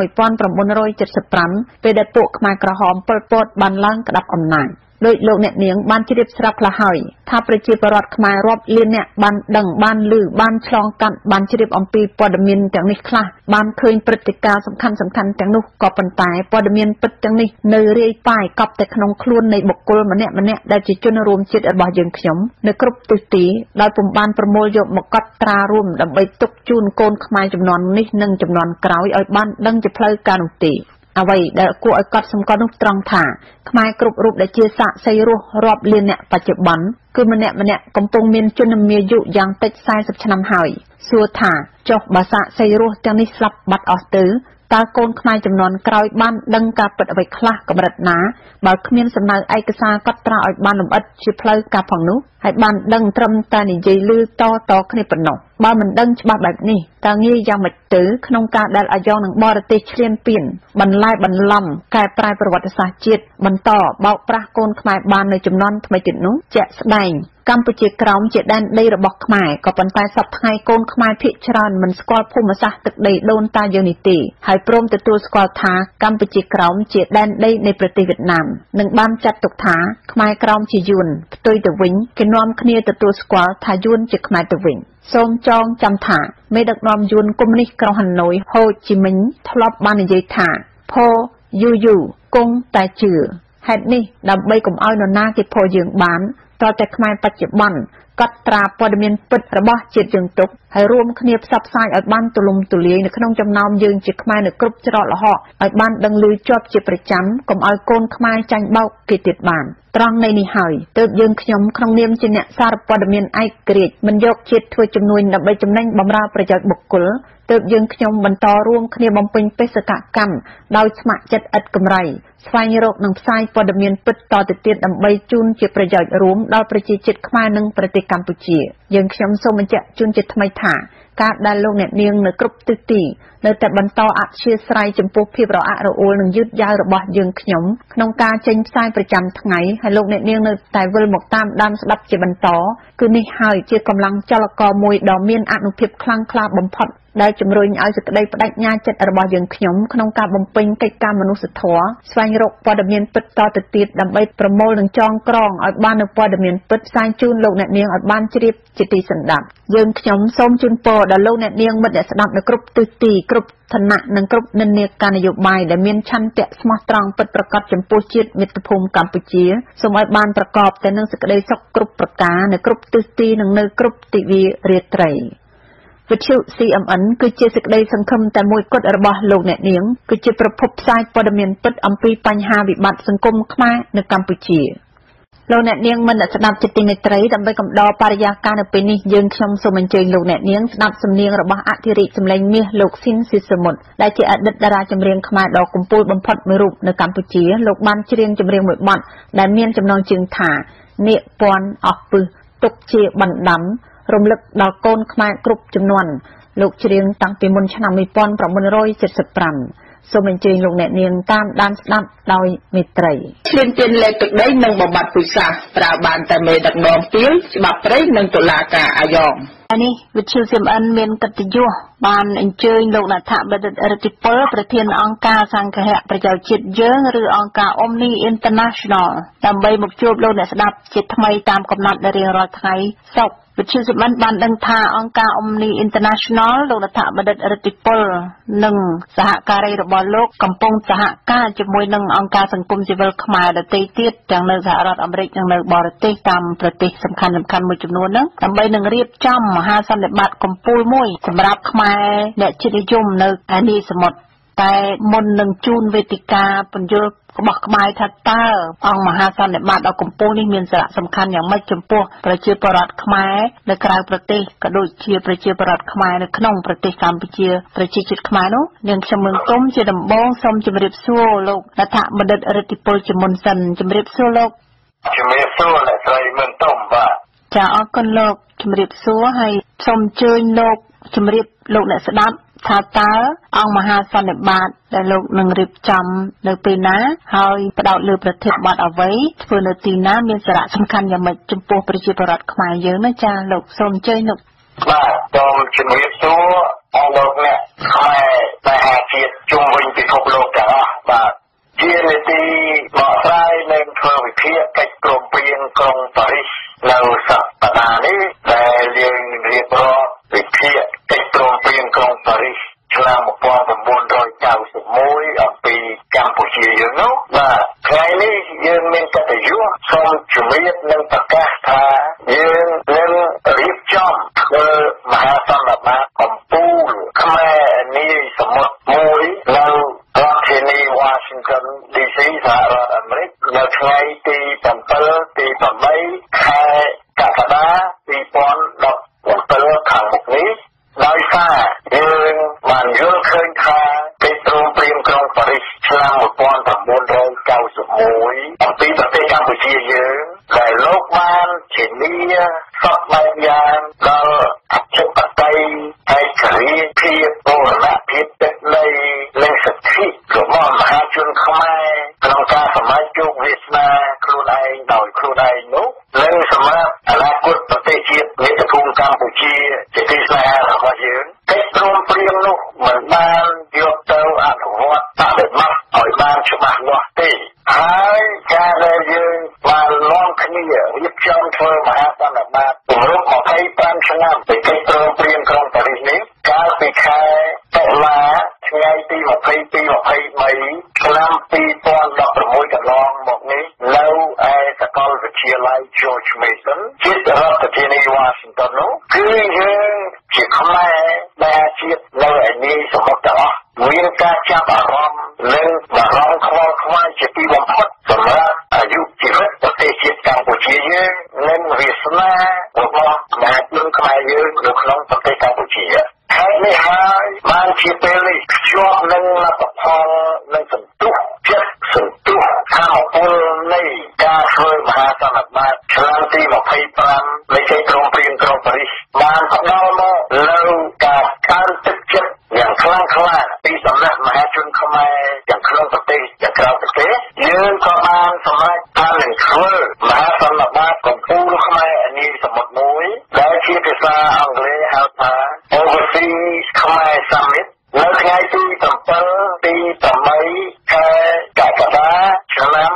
S3: 1975ពេលដែលពួកខ្មែរក្រហមប៉ុលពតបានឡើងក្តាប់អំណាចដោយលោកអ្នកនាងបានជ្រាបស្រាប់ខ្លះហើយថាប្រជាពលរដ្ឋខ្មែររាប់លានអ្នកបានដឹងបានឮបានឆ្លងកាត់បានជ្រាបអំពីព័ត៌មានទាំងនេះខ្លះបានឃើញព្រឹត្តិការណ៍សំខាន់ទាំងនោះក៏ប៉ុន្តែព័ត៌មានពិតទាំងនេះនៅរាយប៉ាយកប់តែក្នុងខ្លួននៃបុគ្គលម្នាក់ដែលជាជនរួមជាតិរបស់យើងខ្ញុំនៅគ្រប់ទិសទីដោយពុំបានប្រមូលយកមកកត់ត្រារួមដើម្បីទុកជូនកូនខ្មែរជំនាន់នេះនិងជំនាន់ក្រោយឲ្យបានដឹងជាផ្លូវការនោះទេអ្វីដែលគួរឲ្យកត់សម្គាល់នោះត្រង់ថាខ្មែរគ្រប់រូបដែលជាសាក្សីរស់រាប់លានអ្នកបច្ចុប្បន្នគឺម្នាក់កំពុងមានជនមាយុយ៉ាងតិច40ឆ្នាំហើយសួរថាចុះបើសាក្សីរស់ទាំងនេះស្លាប់បាត់អស់ទៅតើកូនខ្មែរចំនួនក្រោយបានដឹងការពិតអ្វីខ្លះកម្រិតណាបើគ្មានសំណៅឯកសារកត់ត្រាឲ្យបានលម្អិតជាផ្លូវការផងនោះហើយបានដឹងត្រឹមតែនិយាយឮតគ្នាប៉ុណ្ណោះបើមិនដឹងច្បាស់បែបនេះតើងាយយ៉ាងម៉េចទៅក្នុងការដែលអាយ៉ងនឹងបរទេសឈ្លានពានបន្លែបន្លំកែប្រែប្រវត្តិសាស្ត្រជាតិបន្តបោកប្រាស់កូនខ្មែរបាននៅចំនួនថ្មីទៀតនោះជាក់ស្ដែងកម្ពុជាក្រោមជាដែនដីរបស់ខ្មែរក៏ប៉ុន្តែសពថ្ងៃកូនខ្មែរភាគច្រើនមិនស្គាល់ភូមិសាស្ត្រទឹកដីដូនតាយើងនេះទេហើយព្រមទទួលស្គាល់ថាកម្ពុជាក្រោមជាដែនដីនៃប្រទេសវៀតណាមនិងបានចាត់ទុកថាខ្មែរក្រោមជាយួនផ្ទុយទៅវិញគេនាំគ្នាទទួលស្គាល់ថាយួនជាខ្មែរទៅវិញសូមចងចាំថាមេដឹកនាំយួនកុម្មុយនីសក្រុងហាណូយហូជីមិញធ្លាប់បាននិយាយថាផយូគង់តែជឿហេតុនេះដើម្បីកុំឲ្យនរណាគេផយើងបានតើតែខ្មែរបច្ចុប្បន្នកត់ត្រាព័ត៌មានពិតរបស់ជាតិយើងទុកហើយរួមគ្នាផ្សព្វផ្សាយឲ្យបានទូលំទូលាយនៅក្នុងចំណោមយើងជាខ្មែរនៅគ្រប់ច្រកល្ហកឲ្យបានដឹងឮជាប់ជាប្រចាំកុំឲ្យកូនខ្មែរចាញ់បោកគេទៀតបានត្រង់នៃនេះហើយទើបយើងខ្ញុំក្នុងនាមជាអ្នកសារព័ត៌មានឯករាជ្យមិនយកជាតិធ្វើជំនួយដើម្បីចំណេញបម្រើប្រយោជន៍បុគ្គលទើបយើងខ្ញុំបន្តរួមគ្នាបំពេញបេសកកម្មដោយស្ម័គ្រចិត្តឥតកម្រៃស្វែងរកនិងផ្សាយព័ត៌មានពិតតទៅទៀតដើម្បីជូនជាប្រយោជន៍រួមដល់ប្រជាជាតិខ្មែរនិងប្រទេសកម្ពុជាយើងខ្ញុំសូមបញ្ជាក់ជូនជាថ្មីថាការដែលលោកអ្នកនាងនៅគ្រប់ទិសទីនៅតែបន្តអធ្យាស្រ័យចំពោះភាពរអាក់រអួលនិងយឺតយ៉ាវរបស់យើងខ្ញុំក្នុងការចេញផ្សាយប្រចាំថ្ងៃហើយលោកអ្នកនាងនៅតែវិលមកតាមដានស្ដាប់ជាបន្តគឺនេះហើយជាកម្លាំងចលករមួយដ៏មានអានុភាពខ្លាំងក្លាបំផុតដែលជំរុញឲ្យសេចក្តីបដិញ្ញាចិត្តរបស់យើងខ្ញុំក្នុងការបំពេញកិច្ចការមនុស្សធម៌ស្វែងរកព័ត៌មានពិតតទៅទៀតដើម្បីប្រមូលនិងចងក្រងឲ្យបាននូវព័ត៌មានពិតផ្សាយជូនលោកអ្នកនាងឲ្យបានជ្រាបជាទីសន្តាប់យើងខ្ញុំសូមជូនពរដល់លោកអ្នកនាងមិត្តអ្នកស្ដាប់នៅគ្រប់ទិសទីគ្រប់ឋានៈនិងគ្រប់និន្នាការនយោបាយដែលមានឆន្ទៈស្មោះត្រង់ពិតប្រាកដចំពោះជាតិមាតុភូមិកម្ពុជាសូមឲ្យបានប្រកបតែនឹងសេចក្តីសុខគ្រប់ប្រការនៅគ្រប់ទិសទីនិងនៅគ្រប់ទិវារាត្រីវិទ្យុ CMN គឺជាសេចក្តីសង្ឃឹមតែមួយគត់របស់លោកអ្នកនាងគឺជាប្រភពផ្សាយព័ត៌មានពិតអំពីបញ្ហាវិបត្តិសង្គមខ្មែរនៅកម្ពុជាលោកអ្នកនាងមិនស្ដាប់ជាទីមេត្រីដើម្បីកំដរបរិយាកាសនៅពេលនេះយើងខ្ញុំសូមអញ្ជើញលោកអ្នកនាងស្ដាប់សំនៀងរបស់អធិរាជសម្លេងមាសលោកស៊ីនស៊ីសមុទ្រដែលជាអតីតតារាចម្រៀងខ្មែរដ៏កំពូលបំផុតមួយរូបនៅកម្ពុជាលោកបានច្រៀងចម្រៀងមួយបទដែលមានចំណងជើងថានាគពាន់អស់ពឹសទុកជាបណ្ដាំរំលឹកដល់កូនខ្មែរគ្រប់ចំនួនលោកច្រៀងតាំងពីមុនឆ្នាំ1975សូមអញ្ជើញលោកអ្នកនាងតាមដានស្ដាប់ដោយមេត្រី
S1: ឈ្លានពានលេខទឹកដីនិងបំបត្តិពូជសាសន៍ប្រើបានតែមេដឹកនាំពីលច្បាប់ព្រៃនិងតុលាការអាយ៉ងនេះវិទ្យុ CMN មានកិត្តិយសបានអញ្ជើញលោកណដ្ឋបណ្ឌិតរិទ្ធិពលប្រធានអង្គការសង្ឃហប្រជាជាតិយើងឬអង្គការ Omni International ដើម្បីមកជួបលោកអ្នកស្ដាប់ជាថ្មីតាមកំណត់រៀងរាល់ថ្ងៃសុក្រវិទ្យុ CMN បានដឹងថាអង្គការ Omni International លោកណដ្ឋបណ្ឌិតរិទ្ធិពលនិងសហការីរបស់លោកកំពុងសហការជាមួយនឹងអង្គការសង្គមស៊ីវិលខ្មែរដទៃទៀតទាំងនៅសហរដ្ឋអាមេរិកនិងនៅបរទេសតាមប្រទេសសំខាន់ៗមួយចំនួនហ្នឹងដើម្បីនឹងរៀបចំមហាសន្និបាតកំពូលមួយសម្រាប់ខ្មែរអ្នកជាតិនិយមនៅអានីសមុទ្រតែមុននឹងជូនវេទិកាពន្យល់ក្បោះក្បាយថាតើអង្គមហាសន្និបាតដ៏កំពូលនេះមានសារៈសំខាន់យ៉ាងម៉េចចំពោះប្រជាពលរដ្ឋខ្មែរនៅក្រៅប្រទេសក៏ដូចជាប្រជាពលរដ្ឋខ្មែរនៅក្នុងប្រទេសកម្ពុជាប្រជាជាតិខ្មែរនោះនាងខ្ញុំមឹងគុំជាដំបងសូមជម្រាបសួរលោកណដ្ឋបណ្ឌិតរិទ្ធិពលជាមុនសិនជម្រាបសួរលោក
S7: ជំរាបសួរអ្នកស្រីមិនទុំបាទ
S3: ចាអរគុណលោកជំរាបសួរហើយសូមអញ្ជើញលោកជំរាបលោកអ្នកស្ដាប់ថាតើអង្គមហាសន្និបាតដែលលោកនឹងរៀបចំនៅពេលណាហើយផ្ដោតលើប្រធានបទអ្វីធ្វើនៅទីណាមានសារៈសំខាន់យ៉ាងម៉េចចំពោះប្រជាពលរដ្ឋខ្មែរយើងណាចាលោកសូមអញ្ជើញលោក
S7: បាទសូមជំរាបសួរអស់លោកអ្នកខ្មែរដែលជាតិជុំវិញពិភពលោកទាំងអស់បាទជានីតិបកស្រាយនឹងធ្វើវិភាគកិច្ចព្រមព្រៀងក្រុងប៉ារីសនៅសប្តាហ៍នេះដែលយើងរៀបរាប់វិភាគកិច្ចព្រមព្រៀងក្រុងប៉ារីសឆ្នាំ1991អំពីកម្ពុជាយើងនោះបាទថ្ងៃនេះយើងមានកិត្តិយសសូមជម្រាបនិងប្រកាសថាយើងនឹងរៀបចំធ្វើមហាសន្និបាតកំពូលខ្មែរនាយសមុទ្រមួយនៅរដ្ឋធានី Washington DC សហរដ្ឋអាមេរិកនៅថ្ងៃទី7ទី8ខែកក្កដា2017ខាងមុខនេះដោយសារយើងបានយល់ឃើញថាកិច្ចព្រមព្រៀងក្រុងប៉ារីសឆ្នាំ1991អំពីប្រទេសកម្ពុជាយើងដែលលោកបានធានាសពបែបយ៉ាងដល់អធិបតេយ្យឯករាជ្យភាពបូរណភាពទឹកដីនិងសិទ្ធិរបស់មហាជនខ្មែរក្នុងការសម្រេចជោគវាសនាខ្លួនឯងដោយខ្លួនឯងនោះនិងសម្រាប់អនាគតប្រទេសជាតិមាតុភូមិកម្ពុជាជាទីស្នេហារបស់យើងកិច្ចព្រមព្រៀងនោះមិនបានយកទៅអនុវត្តបដិបត្តិឲ្យបានច្បាស់លាស់ទេហើយការដែលយើងបាននាំគ្នារៀបចំធ្វើមហាសន្និបាតគម្រប់25ឆ្នាំពីកិច្ចព្រមព្រៀងក្រុងប៉ារីសនេះកាលពីខែតុលាថ្ងៃទី22-23ឆ្នាំ2016កន្លងមកនេះនៅឯសាកលវិទ្យាល័យ George Mason ជារដ្ឋធានី Washington នោះគឺយើងជាខ្មែរដែលជាតិនៅឯនាយសមុទ្រទាំងអស់មានការចាប់អារម្មណ៍និងបារម្ភខ្វល់ខ្វាយជាទីបំផុតសម្រាប់អាយុជីវិតប្រទេសជាតិកម្ពុជាយើងនិងវាសនារបស់មហាជនខ្មែរយើងនៅក្នុងប្រទេសកម្ពុជាហើយនេះហើយបានជាពេលនេះភ្ជាប់នឹងលទ្ធផលនិងសន្ទុះចិត្តសន្ទុះខាងពលនៃការធ្វើមហាសន្និបាតឆ្នាំទី25នៃកិច្ចព្រមព្រៀងក្រុងប៉ារីសបានផ្ដល់មកនៅការកើនទឹកចិត្តយ៉ាងខ្លាំងក្លាពីសំណាក់មហាជនខ្មែរទាំងក្នុងប្រទេសទាំងក្រៅប្រទេសយើងក៏បានសម្រេចបាននឹងធ្វើមហាសន្និបាតកំពូលខ្មែរនាយសមុទ្រមួយដែលជាភាសាអង់គ្លេសហៅថា Overseas Khmer Summit នៅថ្ងៃទី7ទី8ខែកក្កដាឆ្នាំ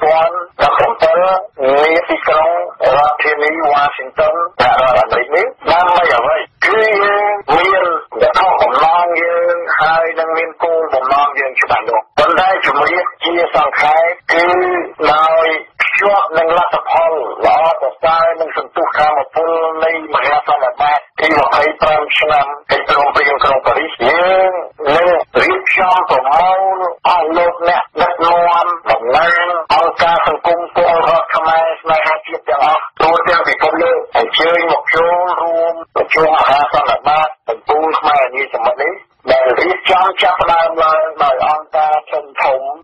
S7: 2017នាទីក្រុងរដ្ឋធានី Washington សហរដ្ឋអាមេរិកនេះដើម្បីអ្វីគឺយើងមានវត្ថុបំណងយើងហើយនឹងមានគោលបំណងយើងច្បាស់លាស់ប៉ុន្តែជំរាបជាសង្ខេបគឺដោយភ្ជាប់នឹងលទ្ធផលល្អប្រសើរនិងសន្ទុះខាងពលនៃមហាសន្និបាតទី25ឆ្នាំកិច្ចព្រមព្រៀងក្រុងប៉ារីសយើងនឹងរៀបចំប្រមូលអស់លោកអ្នកដឹកនាំតំណាងអង្គការសង្គមពលរដ្ឋខ្មែរស្នេហាជាតិទាំងអស់ទូទាំងពិភពលោកអញ្ជើញមកចូលរួមប្រជុំមហាសន្និបាតកំពូលខ្មែរនាយសមុទ្រនេះដែលរៀបចំចាប់ផ្ដើមឡើងដោយអង្គការធំ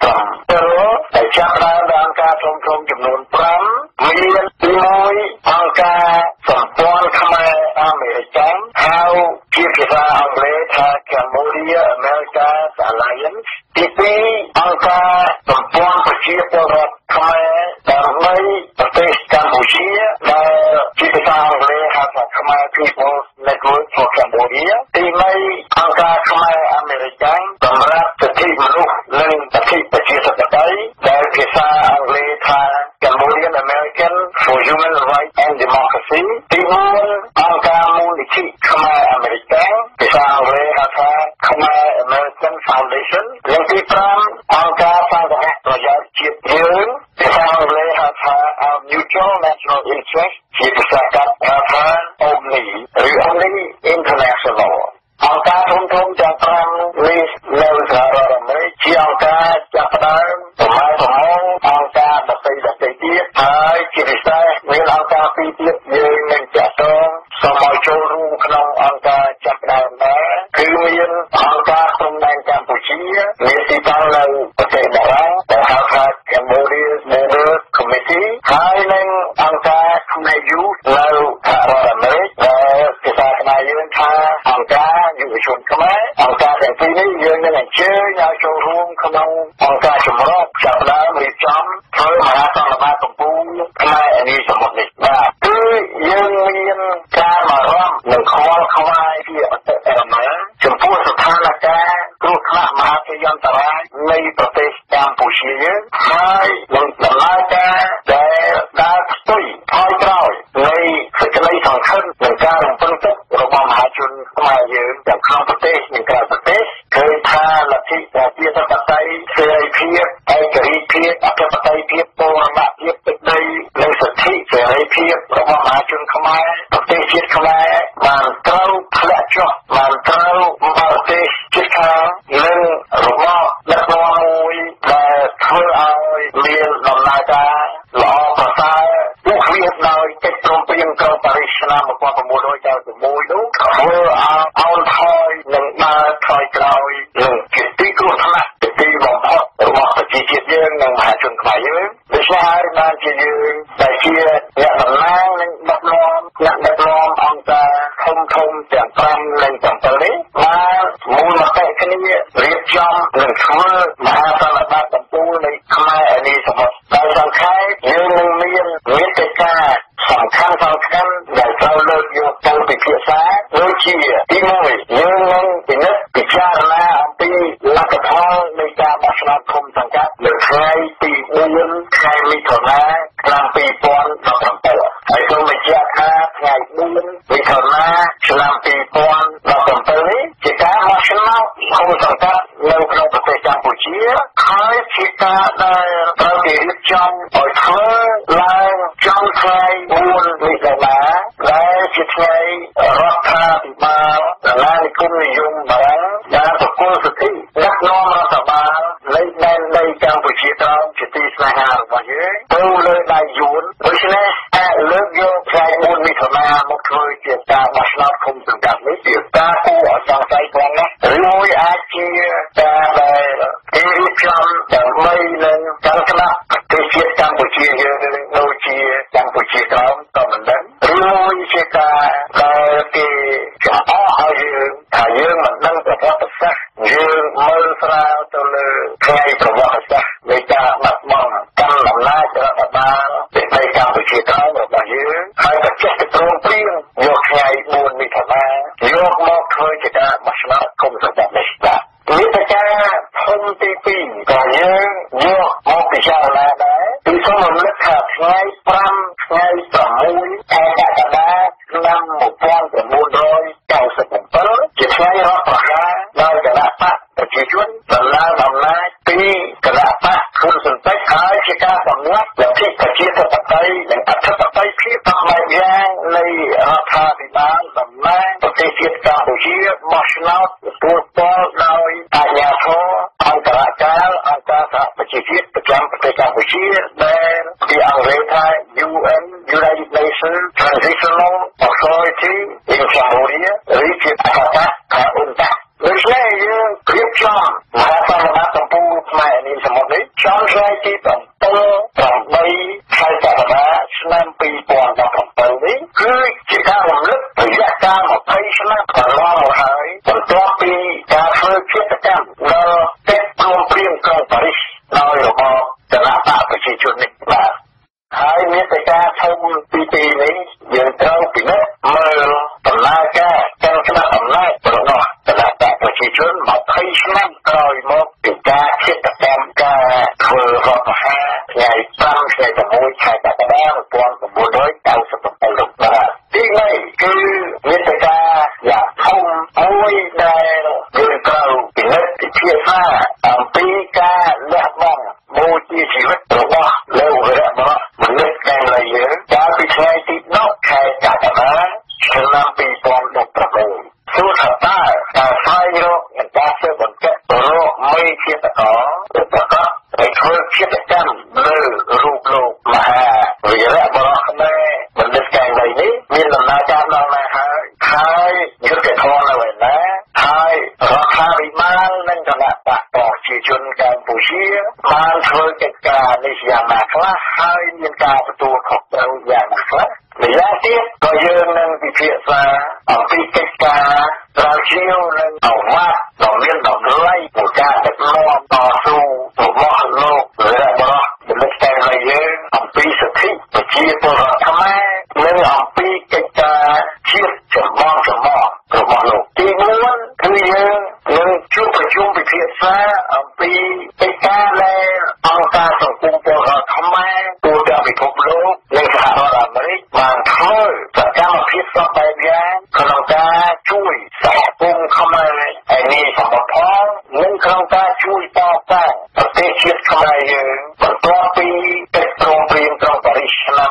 S7: 7ដែលចាប់ផ្ដើមដោយអង្គការធំចំនួន5មានទី1អង្គការសម្ព័ន្ធខ្មែរអាមេរិកហៅជាភាសាអង់គ្លេសថា Cambodia Americas Alliance ទី2អង្គការសម្ព័ន្ធប្រជាពលរដ្ឋខ្មែរដើម្បីប្រទេសកម្ពុជាដែលជាភាសាអង់គ្លេសហៅថា Khmer People's Network for Cambodia ទី3អង្គការខ្មែរអាមេរិកសម្រាប់សិទ្ធិមនុស្សនិងសិទ្ធិប្រជាធិបតេយ្យដែលភាសាអង់គ្លេសថា Cambodian American for Human Rights and Democracy ទី4អង្គការមូលនិធិខ្មែរអាមេរិកភាសាអង់គ្លេសហៅថា Khmer American Foundation និងទី5អង្គការសង្ឃប្រយោជន៍ជាតិយើងភាសាអង់គ្លេសហៅថា Our Mutual National Interest ជាភាសាកាត់ហៅថា ONI ឬ ONI International អង្គការធំទាំង5នេះនៅសហរដ្ឋអាមេរិកជាអង្គការចាប់ផ្ដើមប្រមូលអង្គការដទៃទៀតហើយជាពិសេសមានអង្គការពីរទៀតយើងនឹងចាក់តងសូមឲ្យចូលរួមក្នុងអង្គការចាប់ផ្ដើមដែរគឺមានអង្គការព្រំដែនកម្ពុជាមានទីតាំងនៅប្រទេសបារាំងដែលហៅថា Cambodia Border Committee ហើយនៅសហរដ្ឋអាមេរិកដែលភាសាខ្មែរយើងថាអង្គការយុវជនខ្មែរអង្គការទាំងពីរនេះយើងនឹងអញ្ជើញឲ្យចូលរួមក្នុងអង្គការចម្រុះចាប់ផ្ដើមរៀបចំធ្វើមហាសន្និបាតកម្ពុជាខ្មែរអានីសមុទ្រនេះបាទគឺយើងមានការបារម្ភនិងខ្វល់ខ្វាយពីអតិថិជនចំពោះស្ថានភាពគ្រោះថ្នាក់មហាភយន្តរាយនៃប្រទេសកម្ពុជាយើងហើយនឹងដំណើរការដែលដើរផ្ទុយថយក្រោយនៃសេចក្តីសង្ឃឹមនិងការរំពឹងទុករបស់មហាជនខ្មែរយើងទាំងក្នុងប្រទេសនិងក្រៅប្រទេសឃើញថាលទ្ធិប្រជាធិបតេយ្យសេរីភាពឯករាជ្យភាពអធិបតេយ្យភាពបូរណភាពទឹកដីនិងសិទ្ធិសេរីភាពរបស់មហាជនខ្មែរប្រទេសជាតិខ្មែរបានត្រូវធ្លាក់ចុះបានត្រូវបរទេសជិតខាងនិងរបស់ដឹកនាំមួយដែលធ្វើឲ្យមានដំណើរការល្អប្រសើរពួកវាដោយកិច្ចព្រមព្រៀងក្រុងប៉ារីសឆ្នាំ1991នោះធ្វើឲ្យអោនថយនិងដើរថយក្រោយនិងជាទីគ្រោះថ្នាក់ទីបំផុតរបស់ប្រជាជាតិយើងនិងមហាជនខ្មែរយើងដូច្នេះហើយបានជាយើងដែលជាអ្នកតំណាងនិងដឹកនាំអង្គការធំទាំង5និង7នេះបានមូលមតិគ្នារៀបចំនិងធ្វើមហាសន្និបាតកម្ពុជានៃខ្មែរអានីសមុទ្រដោយសង្ខេបយើងនឹងមានមាតិកាសំខាន់ដែលត្រូវលើកយកទៅពិភាក្សាដូចជាទី1យើងនឹងពិចារណាអំពីលទ្ធផលនៃការបោះឆ្នោតឃុំសង្កាត់នៅថ្ងៃទី4ខែមិថុនាឆ្នាំ2017ហើយសូមបញ្ជាក់ថាថ្ងៃ4មិថុនាឆ្នាំ2017នេះជាការបោះឆ្នោតឃុំសង្កាត់នៅក្នុងប្រទេសកម្ពុជាហើយជាការដែលត្រូវគេរៀបចំឲ្យធ្វើឡើងចំថ្ងៃ4មិថុនាដែលជាថ្ងៃរដ្ឋាភិបាលអាណានិគមនិយមបារាំងបានប្រគល់សិទ្ធិដឹកនាំរដ្ឋបាលនៃដែនដីកម្ពុជាក្រោមជាទីស្នេហារបស់យើងទៅលើដៃយួនដូច្នេះអាចលើកយកថ្ងៃ4មិថុនាមកធ្វើជាការបោះឆ្នោតឃុំសង្កាត់នេះជាការគួរឲ្យសង្ស័យផងណាឬមួយអាចជាការដែលគេរៀបចំដើម្បីនឹងការស្ដាប់ប្រទេសជាតិកម្ពុជាយើងដូចជាកម្ពុជាក្រោមក៏មិនដឹងឬមួយជាការដែលគេចំអកឲ្យយើងថាយើងមិនដឹងប្រវត្តិសាស្ត្រយើងមើលស្រាលទៅលើថ្ងៃប្រវត្តិសាស្ត្រនៃការបាត់បង់កាន់អំណាចរដ្ឋបាលប្រទេសកម្ពុជាក្រោមរបស់យើងហើយក៏ចេះទៅព្រមព្រៀងយកថ្ងៃ4មិថុនាយកមកធ្វើជាការបោះឆ្នោតឃុំសង្កាត់នេះបាទមាតិកាធំទី2ក៏យើងយកមកពិចារណាដែរពីសូមរំលឹកថាថ្ងៃ5ថ្ងៃ6ខែកក្កដាឆ្នាំ1997ជាថ្ងៃរដ្ឋប្រហារដោយគណៈបកប្រជាជនបណ្ដាលអំណាចពីគណៈបកហ៊ុនស៊ុនប៉ិចហើយជាការបង្ងាត់លទ្ធិប្រជាធិបតេយ្យនិងអធិបតេយ្យភាពតាមបែបយ៉ាងនៃរដ្ឋាភិបាលតំណាងប្រទេសជាតិកម្ពុជាបោះឆ្នោតទទួលស្គាល់ដោយអាជ្ញាធរអន្តរជាតិអង្គការសហប្រជាជាតិប្រចាំប្រទេសកម្ពុជាដែលជាអង់គ្លេសថា UN United Nations Transitional Authority in Cambodia ឬជាហៅថាUNTACដូច្នេះយើងរៀបចំមហាសន្និបាតកម្ពុជាខ្មែរអានីសមុទ្រនេះចំថ្ងៃទី8ខែកក្កដាឆ្នាំ2017នេះគឺជាការរំលឹករយៈកាល20ឆ្នាំកន្លងមកហើយបន្ទាប់ពីការធ្វើជាកម្មដល់កិច្ចព្រមព្រៀងក្រុងប៉ារីសដោយរបបគណៈបកប្រជាជននេះបាទហើយមាតិកាធំទី2នេះយើងត្រូវពិនិត្យមើលដំណើរការកាន់ច្បាប់អំណាចរបស់គណៈបកប្រជាជន20ឆ្នាំក្រោយមកពីការឃាតកម្មការធ្វើរដ្ឋប្រហារថ្ងៃ5ខែ6ខែកក្កដា1997នោះបាទទី1គឺមាតិកាយ៉ាងធំមួយដែលយើងត្រូវពិនិត្យពិភាក្សាអំពីការលះបង់បូជាជីវិតរបស់លោកវីរបុរសមនុស្សកម្ពុជាយើងកាលពីថ្ងៃទី10ខែកក្កដាឆ្នាំ2016សួរថាតើការស្វែងរកនិងការស៊ើបអង្កេតរកមេឃាតករប្រកបដោយធ្វើឃាតកម្មលើរូបលោកមហាវីរបុរសខ្មែរមនុស្សកម្ពុជានេះមានដំណើរការដល់ណាហើយយុទ្ធធម៌នៅឯណាហើយរដ្ឋាភិបាលនិងគណៈបកប្រជាជនកម្ពុជាបានធ្វើកិច្ចការនេះយ៉ាងណាខ្លះហើយមានការទទួលខុសត្រូវយ៉ាងណាខ្លះម្យ៉ាងទៀតក៏យើងនឹងពិភាក្សាអំពីកិច្ចការស្រាវជ្រាវនិងអវត្តដ៏មានតម្លៃក្នុងការដឹកនាំតស៊ូរបស់លោកវីរបុរសពលិកតែយើងអំពីសិទ្ធិប្រជាពលរដ្ឋខ្មែរនិងអំពីកិច្ចការជាតិចម្បងរបស់លោកទី4គឺយើងនឹងជួបប្រជុំពិភាក្សាអំពីកិច្ចការដែលអង្គការសង្គមពលរដ្ឋខ្មែរទូទាំងពិភពលោកនិងសហរដ្ឋអាមេរិកបានធ្វើសកម្មភាពសពបែបយ៉ាងក្នុងការជួយសហគមន៍ខ្មែរឲ្យមានសម្បត្តិផលនិងក្នុងការជួយតតាំងប្រទេសជាតិខ្មែរយើងបន្ទាប់ពីកិច្ចព្រមព្រៀងក្រុងប៉ារីសឆ្នាំ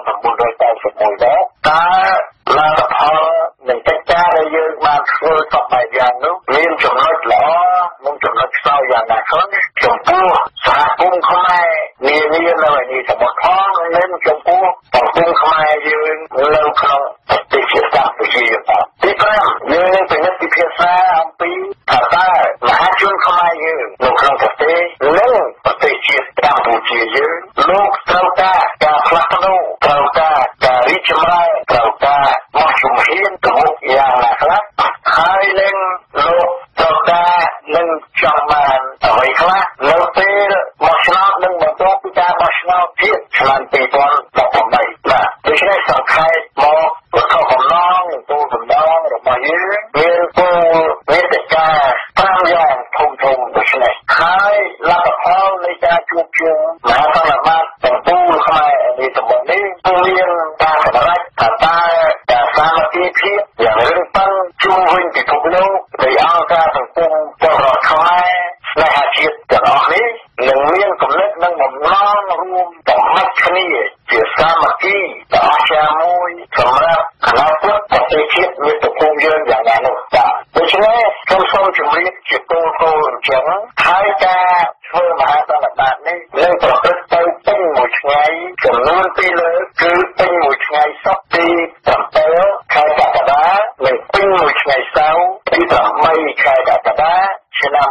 S7: 1991ដែរតើលទ្ធផលនៃកិច្ចការដែលយើងបានធ្វើសពបែបយ៉ាងនោះមានចំណុចល្អនិងចំណុចខ្សោយយ៉ាងណាខ្លះចំពោះសហគមន៍ខ្មែរនានានៅឯនេះសម្បត្តិផលនិងចំពោះសង្គមខ្មែរយើងនៅក្នុងប្រទេសជាតិកម្ពុជាយើងទី5យើងនឹងពិនិត្យពិភាក្សាអំពីថាតើមហាជនខ្មែរយើងនៅក្នុងប្រទេសនិងប្រទេសជាតិកម្ពុជាយើងលោកត្រូវការផ្លាស់ប្ដូរត្រូវការរីកចម្រើនត្រូវការមកជំហានទៅមុខយ៉ាងណាខ្លះហើយនឹងលោកត្រូវការនឹងចង់បានអ្វីខ្លះនៅពេលមកឆ្នោតនិងបន្ទាប់ពីការបោះឆ្នោតទៀតឆ្នាំ2018បាទដូច្នេះសង្ខេបមកវត្ថុបំណងគោលបំណងរបស់យើងមានគោលវេទិកា5យ៉ាងធំដូចនេះហើយលទ្ធផលនៃការជួបជុំមហាសន្និបាតទាំងមូលខ្មែរនេះសម្បត្តិនេះមានការសម្រេចថាតើការសាមគ្គីភាពយ៉ាងរឹងប៉ឹងជុំវិញពិភពលោកនៃអង្គការសង្គមពលរដ្ឋខ្មែរស្នេហាជាតិទាំងអស់នេះនឹងមានគំនិតនិងបំណងរួមទាំងមាត់គ្នាជាសាមគ្គីដ៏អស្ចារ្យមួយសម្រាប់អនាគតប្រទេសជាតិមាតុភូមិយើងយ៉ាងណានោះបាទដូច្នេះសូមជម្រាបជាគោលអញ្ចឹងហើយការធ្វើមហាសន្និបាតនេះនឹងប្រព្រឹត្តទៅពេញមួយថ្ងៃចំនួន2លើកគឺពេញមួយថ្ងៃសុក្រទី7ខែកក្កដានិងពេញមួយថ្ងៃសៅរ៍ទី8ខែកក្កដាឆ្នាំ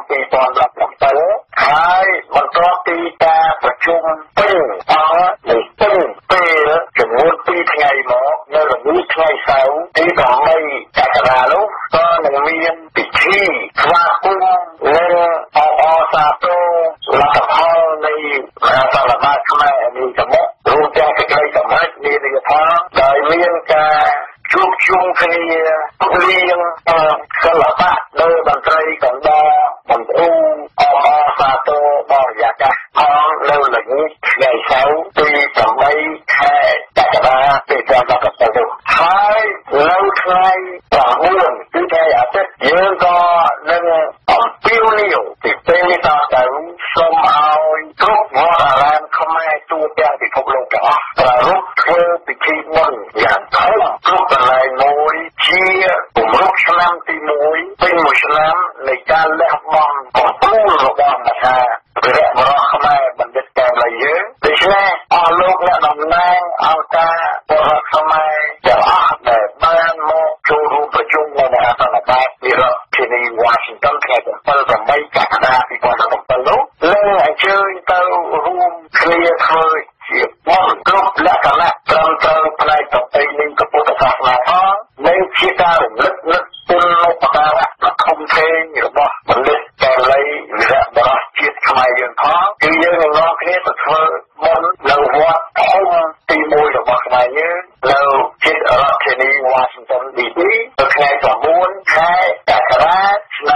S7: 2017ហើយបន្ទាប់ពីការប្រជុំពេញអង្គនិងពេញពេលចំនួន2ថ្ងៃមកនៅរង្វង់ថ្ងៃសៅរ៍ទី8កក្កដានោះក៏នឹងមានពិធីស្វាគមន៍និងអបអរសាទរលទ្ធផលនៃមហាសន្និបាតខ្មែរនេះទាំងមូលរួមទាំងសេចក្តីសម្រេចនានាផងដោយមានការជួបជុំគ្នាលៀងសិល្បៈដោយតន្ត្រីកណ្ដាលបន្ទូអបអរសាទរបរិយាកាសផងនៅល្ងាចថ្ងៃសៅរ៍ទី8ខែកក្កដា2017នោះហើយនៅថ្ងៃ9គឺថ្ងៃអាទិត្យយើងក៏នឹងអំពាវនាវពីពេលនេះតទៅសូមឲ្យគ្រប់វត្តអារាមខ្មែរទូទាំងពិភពលោកទាំងអស់ប្រារព្ធធ្វើពិធីបុណ្យយ៉ាងធំគ្រប់កន្លែងមួយជាគម្រប់ឆ្នាំទី1ពេញមួយឆ្នាំនៃការលះបង់កម្ពុជារបស់មហាវីរបុរសខ្មែរបណ្ឌិតកែវលយើងដូច្នេះអស់លោកអ្នកតំណាងអង្គការពលរដ្ឋខ្មែរទាំងអស់ដែលបានមកចូលរួមប្រជុំនៅមហាសន្និបាតទីរដ្ឋធានី Washington ថ្ងៃ7 8កក្កដា2017នោះនឹងអញ្ជើញទៅរួមគ្នាធ្វើជាបុណ្យគ្រប់លក្ខណៈត្រឹមត្រូវផ្នែកប្រពៃណីពុទ្ធសាសនាផងនិងជាការរំលឹកនឹកគុណឧបការៈដ៏ធំធេងរបស់បណ្ឌិតកែវលីវីរបុរសជាតិខ្មែរយើងផងគឺយើងនឹងនាំគ្នាទៅធ្វើបុណ្យនៅវត្តធំទី1របស់ខ្មែរយើងនៅជិតរដ្ឋធានី Washington DC នៅថ្ងៃ9ខែកក្កដាឆ្នាំ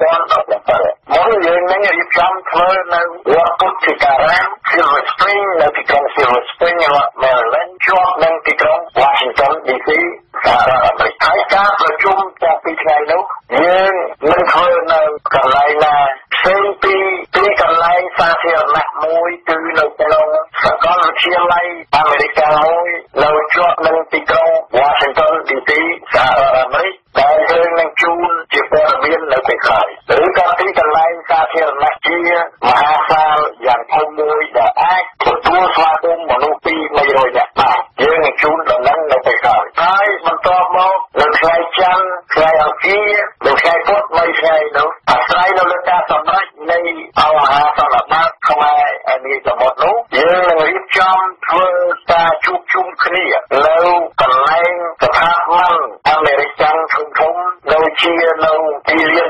S7: 2017មុនយើងនឹងរៀបចំធ្វើនៅវត្តពុទ្ធិការាម Silver Spring នៅទីក្រុង Silver Spring រដ្ឋ Maryland ជាប់នឹងទីក្រុង Washington DC សហរដ្ឋអាមេរិកហើយការប្រជុំទាំងពីរថ្ងៃនោះយើងនឹងធ្វើនៅកន្លែងណាផ្សេងពីកន្លែងសាធារណៈមួយគឺនៅក្នុងសាកលវិទ្យាល័យអាមេរិកមួយនៅជាប់នឹងទីក្រុង Washington DC សហរដ្ឋអាមេរិកដែលយើងនឹងជូនជាព័ត៌មាននៅពេលក្រោយឬក៏ទីកន្លែងសាធារណៈជាមហាសាលយ៉ាងធំមួយដែលអាចទទួលស្វាគមន៍មនុស្សពី300នាក់បានយើងនឹងជូនដំណឹងនៅពេលក្រោយហើយបន្ទាប់មកនៅថ្ងៃច័ន្ទថ្ងៃអង្គារនៅថ្ងៃពុធ3ថ្ងៃនោះអាស្រ័យនៅលើការសម្រេចនៃអង្គមហាសន្និបាតខ្មែរនេះសមុទ្រនោះយើងនឹងរៀបចំធ្វើការជួបជុំគ្នានៅកន្លែ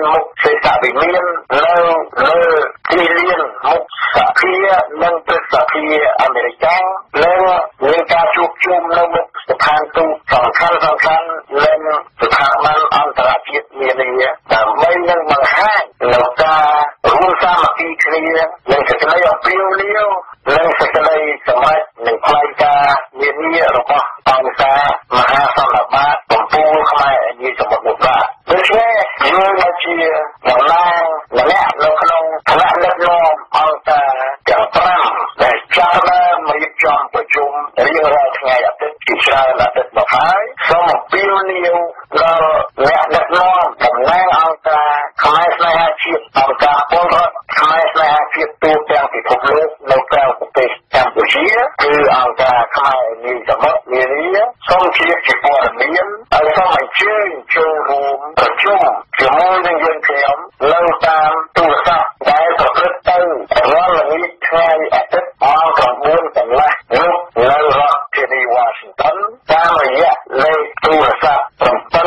S7: មុខសេសវិមាននៅលើទីលានមុខសភានិងព្រឹទ្ធសភាអាមេរិកនិងមានការជួបជុំនៅមុខស្ថានទូតសំខាន់និងស្ថាប័នអន្តរជាតិនានាដើម្បីនឹងបង្ហាញនូវការរួមសាមគ្គីគ្នានិងសេចក្តីអំពាវនាវនិងសេចក្តីសម្រេចនិងផ្លូវការនានារបស់អង្គការមហាសន្និបាតកំពូលខ្មែរនាសមត្ថភាពដូច្នេះយើងមកជាតំណាងម្នាក់នៅក្នុងគណៈដឹកនាំអង្គការទាំង5ដែលចាប់ផ្ដើមរៀបចំប្រជុំរៀងរាល់ថ្ងៃអាទិត្យជាច្រើនអាទិត្យមកហើយសូមអំពាវនាវដល់អ្នកដឹកនាំតំណាងអង្គការខ្មែរស្នេហាជាតិអង្គការពលរដ្ឋខ្មែរស្នេហាជាតិទូទាំងពិភពលោកនៅក្រៅប្រទេសកម្ពុជាគឺអង្គការខ្មែរនាសមត្ថនានាសូមជាព័ត៌មានហើយសូមអញ្ជើញចូលរួមប្រជុំជាមួយនឹងយើងខ្ញុំនៅតាមទូរស័ព្ទដែលប្រព្រឹត្តទៅរាល់ល្ងាចថ្ងៃអាទិត្យម៉ោង 9 កន្លះយប់នៅរដ្ឋធានី Washington តាមរយៈលេខទូរស័ព្ទ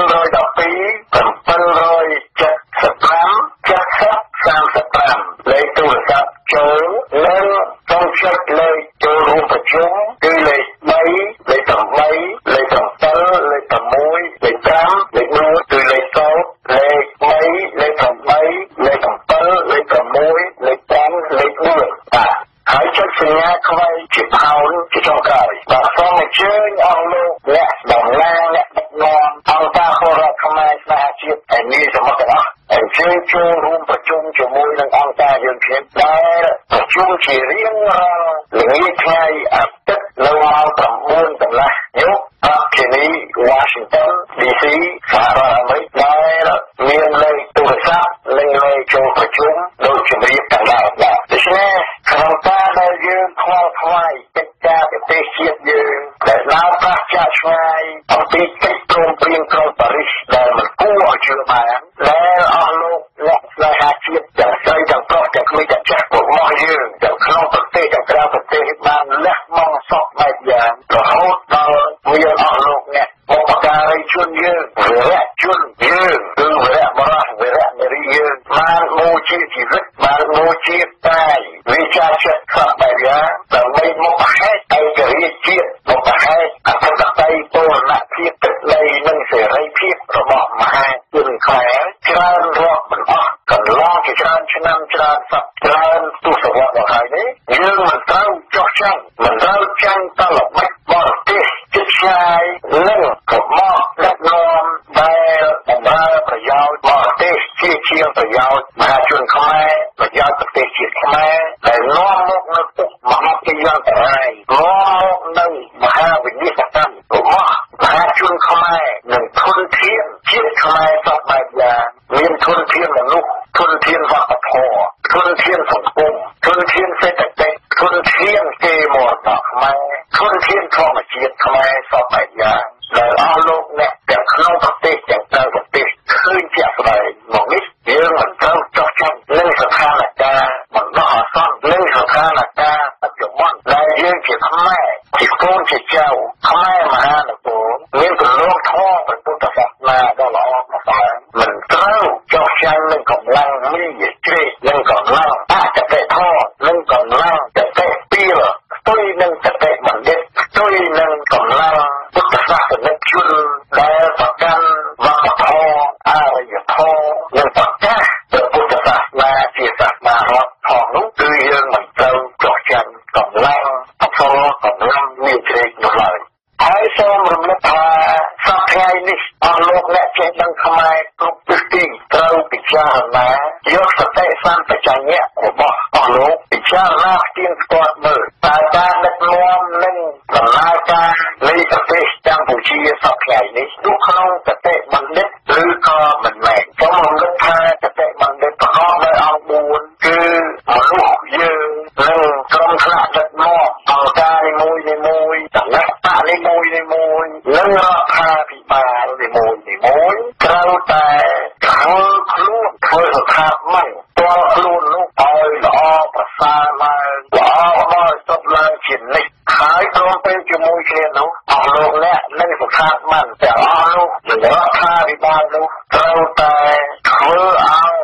S7: 775 លេខទូរស័ព្ទចូលនិងសូមចុចលេខចូលរួមប្រជុំគឺលេខ 3 លេខ 8 លេខ 7 លេខ 6 លេខ 5 លេខ 4 គឺលេខកូដលេខ 3 លេខ 8 លេខ 7 លេខ 6 លេខ 5 លេខ 4 បាទហើយចុចសញ្ញាខ្វែងជាផោនជាចុងក្រោយបាទសូមអញ្ជើញអស់លោកអ្នកតំណាងអ្នកដឹកនាំអង្គការពលរដ្ឋខ្មែរស្នេហាជាតិឯនេះសមត្ថភាពអញ្ជើញចូលរួមប្រជុំជាមួយនឹងអង្គការយើងគ្នាដែលប្រជុំជារៀងរាល់ល្ងាចថ្ងៃអាទិត្យនៅម៉ោង 9 កន្លះយប់រដ្ឋធានី Washington DC សហរដ្ឋអាមេរិកដែលមានលេខទូរស័ព្ទនិងលេខចូលប្រជុំដូចជំរាបខាងដើមបាទដូច្នេះក្នុងការដែលយើងខ្វល់ខ្វាយកិច្ចការប្រទេសជាតិយើងដែលដើរប្រឆាំងឆ្ងាយអំពីកិច្ចព្រមព្រៀងក្រុងប៉ារីសដែលមិនគួរឲ្យជឿបានដែលអស់លោកអ្នកស្នេហាជាតិទាំងស្រីទាំងប្រុសទាំងក្មេងទាំងចាស់របស់យើងទាំងក្នុងប្រទេសទាំងក្រៅប្រទេសបានលះបង់សពបែបយ៉ាងរហូតដល់មានអស់លោកអ្នកបុព្វការីជនយើងវីរៈជនយើងគឺវីរៈបរោះវីរៈនារីយើងបានបូជាជីវិតបានបូជាកាយវិជាចិត្តសពបែបយ៉ាងដើម្បីមកប្រហែកឯករាជ្យជាតិមកប្រហែកអធិបតេយ្យពលនភាពទឹកដីនិងសេរីភាពរបស់មហាជនខ្មែរច្រើនរាប់មិនអស់កន្លងជាច្រើនឆ្នាំច្រើនសប្តាហ៍ច្រើនទសវត្សរ៍មកហើយនេះយើងមិនត្រូវចោះចាញ់មិនត្រូវចាញ់តល្បិចបរទេសជិតឆ្ងាយនិងក៏មកដឹកនាំដែលបម្រើប្រយោជន៍បរទេសជាប្រយោជន៍មហាជនខ្មែរប្រយោជន៍ប្រទេសជាតិខ្មែរដែលនាំមកនៅទុកមហន្តរាយនាំមកនៅមហាវិនាសកម្មរបស់មហាជនខ្មែរនិងធនធានជាតិខ្មែរសពបែបយ៉ាងមានធនធានមនុស្សធនធានវប្បធម៌ធនធានសង្គមធនធានសេដ្ឋកិច្ចធនធានគេមរតកខ្មែរធនធានធម្មជាតិខ្មែរសពបែបយ៉ាងដែលអស់លោកអ្នកទាំងក្នុងប្រទេសទាំងក្រៅប្រទេសឃើញជាក់ស្ដែងមកនេះយើងមិនត្រូវចោះចាញ់នឹងស្ថានភាពបណ្ដោះអាសន្ននឹងស្ថានភាពបច្ចុប្បន្នដែលយើងជាខ្មែរជាកូនជាចៅខ្មែរមហានគរមានគន្លងធម៌ព្រះពុទ្ធសាសនាដ៏ល្អប្រសើរមិនត្រូវចោះចាញ់នឹងកម្លាំងមីជ្រេកនឹងកម្លាំងអកតេធម៌នឹងកម្លាំងតេពីលផ្ទុយនឹងតេបណ្ឌិតផ្ទុយនឹងកម្លាំងពុទ្ធសាសនិកជនដែលប្រកាន់វប្បធម៌អរិយធម៌និងប្រកាសព្រះពុទ្ធសាសនាជាសាសនារដ្ឋផងនោះគឺយើងមិនត្រូវចោះចាញ់កម្លាំងអធិកម្លាំងមានជ្រេកនោះឡើយហើយសូមរំលឹកថាសប្តាហ៍នេះអស់លោកអ្នកចេះដឹងខ្មែរគ្រប់ទិសទីត្រូវពិចារណាយកសតិសម្បជញ្ញៈរបស់អស់លោកពិចារណាផ្ទៀងផ្ទាត់មើលតើការដឹកនាំនិងដំណើរការនៃប្រទេសកម្ពុជាសប្តាហ៍នេះទូក្នុងសតិបណ្ឌិតឬក៏មិនមែនសូមរំលឹកថាសតិបណ្ឌិតប្រកបដោយអង្គ4គឺមនុស្សយើងនិងក្រុមថ្នាក់ដឹកនាំអង្គការនីមួយៗតំណាក់បកនីមួយៗនិងរដ្ឋាភិបាលនីមួយៗត្រូវតែធ្វើខ្លួនធ្វើស្ថាប័នតើខ្លួននោះឲ្យល្អប្រសើរឡើងល្អបរិសុទ្ធឡើងជានិច្ចហើយព្រមទាំងជាមួយគ្នានោះអស់លោកអ្នកនិងស្ថាប័នទាំងអស់នោះនិងរដ្ឋាភិបាលនោះត្រូវតែធ្វើឲ្យ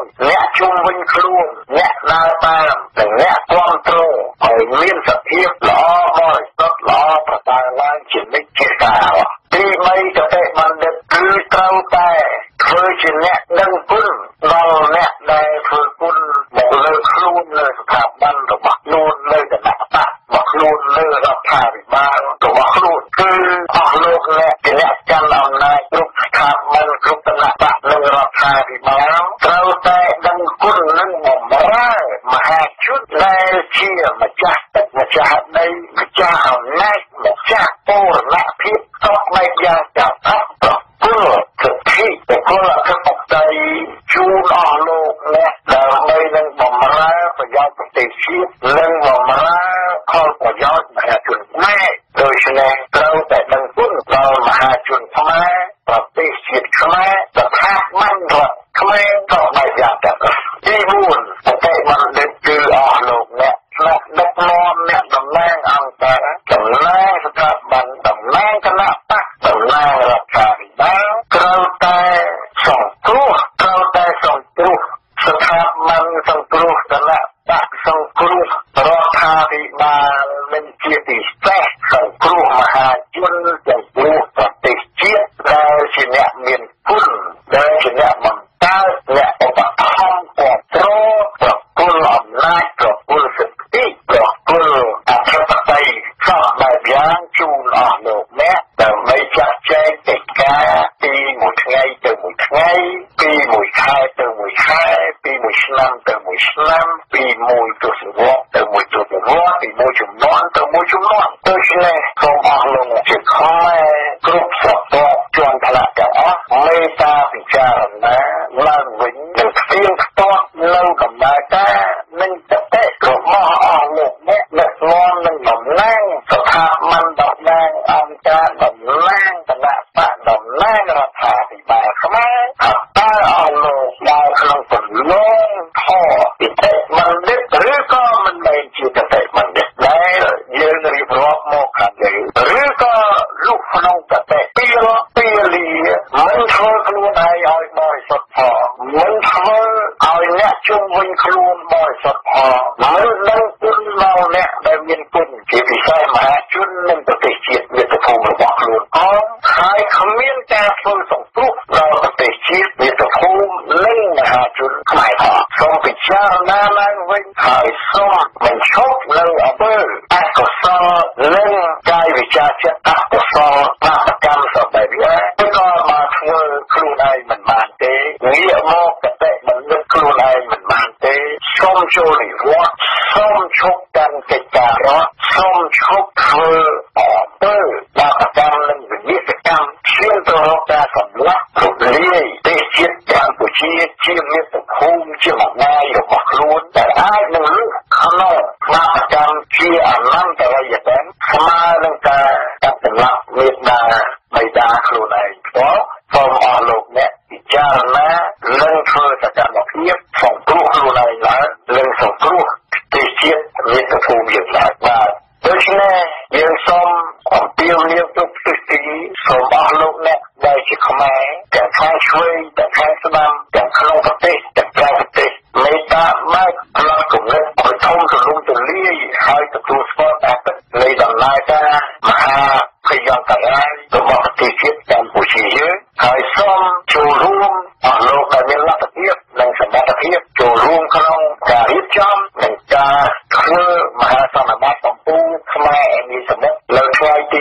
S7: គ្រប់ឋានៈនិងរដ្ឋាភិបាលត្រូវតែដឹងគុណនិងបម្រើមហាជនដែលជាម្ចាស់ទឹកម្ចាស់ដីម្ចាស់អំណាចម្ចាស់បូរណភាពសុខនៃយ៉ាងទាំងអស់ប្រគល់សិទ្ធិប្រគល់អធិបតេយ្យជូនអស់លោកអ្នកដើម្បីនឹងបម្រើប្រយោជន៍ប្រទេសជាតិនិងបម្រើផលប្រយោជន៍មហាជនខ្មែរដូច្នេះត្រូវតែដឹងគុណដល់មហាជនខ្មែរប្រទេសជាតិខ្មែរស្ថាប័នរដ្ឋខ្មែរក៏បែបយ៉ាងទាំងអស់ទី4ប្រទេសបណ្ឌិតគឺអស់លោកអ្នកថ្នាក់ដឹកនាំអ្នកតំណាងអង្គការតំណាងស្ថាប័នតំណាងគណៈបកតំណាងរដ្ឋាភិបាលត្រូវតែសង្គ្រោះស្ថាប័នសង្គ្រោះគណៈបកសង្គ្រោះរដ្ឋាភិបាលនិងជាពិសេសសង្គ្រោះមហាជនសង្គ្រោះប្រទេសជាតិដែលជាអ្នកមានគុណដែលជាអ្នកបង្កើតអ្នកឧបត្ថម្ភគ្រប់គ្រងប្រគល់អំណាចប្រគល់សិទ្ធិប្រគល់អធិបតេយ្យសពបែបយ៉ាងជូនអស់លោកអ្នកដើម្បីចាត់ចែងកិច្ចការពីមួយថ្ងៃទៅមួយថ្ងៃពីមួយខែទៅមួយខែពីមួយឆ្នាំទៅមួយឆ្នាំពីមួយទសវត្សរ៍ទៅមួយទសវត្សរ៍ពីមួយជំនាន់ទៅមួយជំនាន់ដូច្នេះសូមអស់លោកអ្នកជាខ្មែរគ្រប់ស្រទាប់ជាន់ថ្នាក់ទាំងអស់មេត្តាពិចារណាឡើងវិញនិងស្ទៀងស្ទាត់នៅដំណើរការនិងតតិរបស់អស់លោកអ្នកដឹកនាំនឹងតំណាងស្ថាប័នតំណាងអង្គការតំណាងគណៈបកតំណាងរដ្ឋាភិបាលខ្មែរតើអស់លោកដែលក្នុងពន្លងខពីតេបណ្ឌិតឬក៏មិនមែនជាតេបណ្ឌិតដែលយើងរៀបរាប់មកខាងលើឬក៏លុះក្នុងតេពីលាមិនធ្វើខ្លួនឯងឲ្យបរិសុទ្ធផងមិនធ្វើឲ្យអ្នកជុំវិញខ្លួនបរិសុទ្ធផងមិនដឹងគុណដល់អ្នកដែលមានគុណជាពិសេសមហាជននិងប្រទេសជាតិមាតុភូមិរបស់ខ្លួនផងហើយគ្មានការធ្វើសង្គ្រោះដល់ប្រទេសជាតិមាតុភូមិនិងមហាជនខ្មែរផងសូមពិចារណាឡើងវិញហើយសូមបញ្ឈប់នៅអំពើអកុសលនិងកាយវិការចិត្តអកុសលបាបកម្មសពបែបយ៉ាងក៏មកធ្វើខ្លួនឯងមិនបានទេងាកមកកតេបណ្ឌិតខ្លួនឯងមិនបានទេសូមចូលនិវត្តន៍សូមឈប់កាន់កិច្ចការរដ្ឋសូមឈប់ធ្វើអំពើបាបកម្មនិងវិនិស្សកម្មឈានទៅរកការសម្លាប់រំលាយប្រទេសជាតិកម្ពុជាជាមាតុភូមិជាម្ដាយរបស់ខ្លួនដែលអាចនឹងលុះក្នុងបាបកម្មជាអនន្តរយកម្មស្មើនឹងការកាត់សម្លាប់មេត្តាបិតាខ្លួនឯងផ្ទាល់សូមអស់លោកអ្នកពិចារណានិងធ្វើសកម្មភាពសង្គ្រោះខ្លួនឯងឡើងនិងសង្គ្រោះប្រទេសជាតិមាតុភូមិយើងឡើងបាទដូច្នេះយើងសូមអំពាវនាវទៅទស្សទីសូមអស់លោកអ្នកដែលជាខ្មែរទាំងខាងឆ្វេងទាំងខាងស្ដាំទាំងក្នុងប្រទេសទាំងក្រៅប្រទេសមេត្តាមកផ្លាស់គំនិតឲ្យធំទូលំទូលាយហើយទទួលស្គាល់ការពិតនៃដំណើរការមហាភយន្តរាយរបស់ប្រទេសជាតិកម្ពុជាយើងហើយសូមចូលរួមអស់លោកដែលមានលទ្ធភាពនិងសមត្ថភាពចូលរួមក្នុងការរៀបចំនិងការធ្វើមហាសន្និបាតកំពូលខ្មែរមានសមុទ្រលើថ្ងៃទី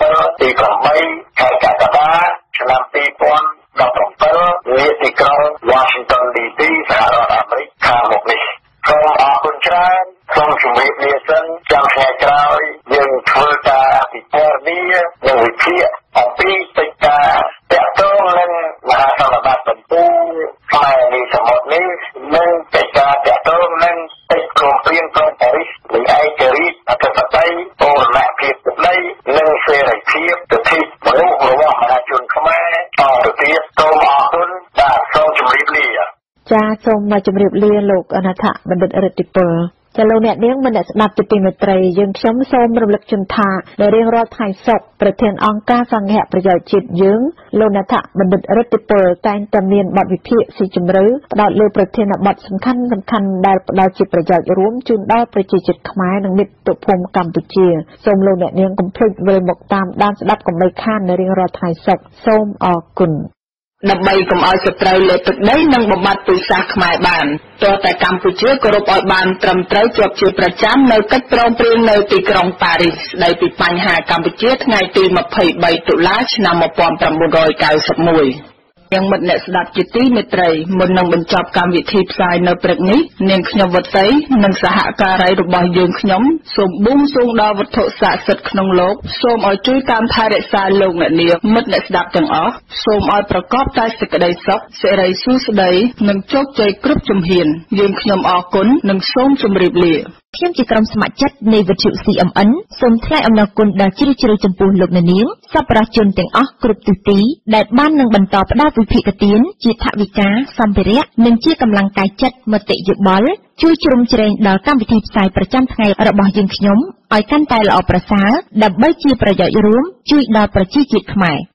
S7: 7 ទី8ខែកក្កដាឆ្នាំ2017នាទីក្រុង Washington DC សហរដ្ឋអាមេរិកខាងមុខនេះសូមអរគុណច្រើនសូមជម្រាបលាសិនចាំថ្ងៃក្រោយយើងធ្វើការពិពណ៌នានិងវិភាគអំពីកិច្ចការទាក់ទងនឹងមហាសន្និបាតកំពូលខ្មែរមានសមុទ្រនេះនិងកិច្ចការទាក់ទងនឹងកិច្ចព្រមព្រៀងក្រុងប៉ារីសនៃឯករាជ្យអធិបតេយ្យបូរណភាពដីនិងសេរីភាពសិទ្ធិមនុស្សរបស់មហាជនខ្មែរតទៅទៀតសូមអរគុណបាទសូមជម្រាបលា
S3: ចាសូមជម្រាបលាលោកអនថបណ្ឌិតរិទ្ធិពលចាលោកអ្នកនាងមិនអ្នកស្ដាប់ជាទីមេត្រីយើងខ្ញុំសូមរំលឹកជូនថានៅរៀងរាល់ថ្ងៃសុក្រប្រធានអង្គការសង្ឃៈប្រយោជន៍ជាតិយើងលោកអនថបណ្ឌិតរិទ្ធិពលតែងតែមានបទវិភាគស៊ីជម្រៅផ្ដោតលើប្រធានបទសំខាន់ៗដែលផ្ដល់ជាប្រយោជន៍រួមជូនដល់ប្រជាជាតិខ្មែរនិងមាតុភូមិកម្ពុជាសូមលោកអ្នកនាងកុំភ្លេចវិលមកតាមដានស្ដាប់កុំបីខាននៅរៀងរាល់ថ្ងៃសុក្រសូមអរគុណ
S1: ដើម្បីកុំឲ្យសត្រូវលើទឹកដីនិងបំបត្តិពូជសាសន៍ខ្មែរបានទោះតែកម្ពុជាគោរពឲ្យបានត្រឹមត្រូវជាប់ជាប្រចាំនៅកិច្ចព្រមព្រៀងនៅទីក្រុងប៉ារីសស្ដីពីបញ្ហាកម្ពុជាថ្ងៃទី23តុលាឆ្នាំ1991 យ៉ាងមិត្តអ្នកស្ដាប់ជាទីមេត្រីមុននឹងបញ្ចប់កម្មវិធីផ្សាយនៅព្រឹកនេះនាងខ្ញុំវត្តតីនិងសហការីរបស់យើងខ្ញុំសូមបួងសួងដល់វត្ថុស័ក្តិសិទ្ធិក្នុងលោកសូមឲ្យជួយតាមថែរក្សាលោកអ្នកនាងមិត្តអ្នកស្ដាប់ទាំងអស់សូមឲ្យប្រកបតែសេចក្តីសុខសិរីសួស្តីនិងជោគជ័យគ្រប់ជំហានយើងខ្ញុំអរគុណនិងសូមជម្រាបលា
S3: ខ្ញុំជាក្រុមស្ម័គ្រចិត្តនៃវិទ្យុ CMN សូមថ្លែងអំណរគុណដល់ជ្រាលជ្រៅចំពោះលោកអ្នកនាងសប្បុរសជនទាំងអស់គ្រប់ទិសទីដែលបាននឹងបន្តផ្ដល់វិភាគទានជាថវិកាសម្ភារៈនិងជាកម្លាំងកាយចិត្តមតិយោបល់ជួយជ្រោមជ្រែងដល់កម្មវិធីផ្សាយប្រចាំថ្ងៃរបស់យើងខ្ញុំឲ្យកាន់តែល្អប្រសើរដើម្បីជាប្រយោជន៍រួមជួយដល់ប្រជាជាតិខ្មែរ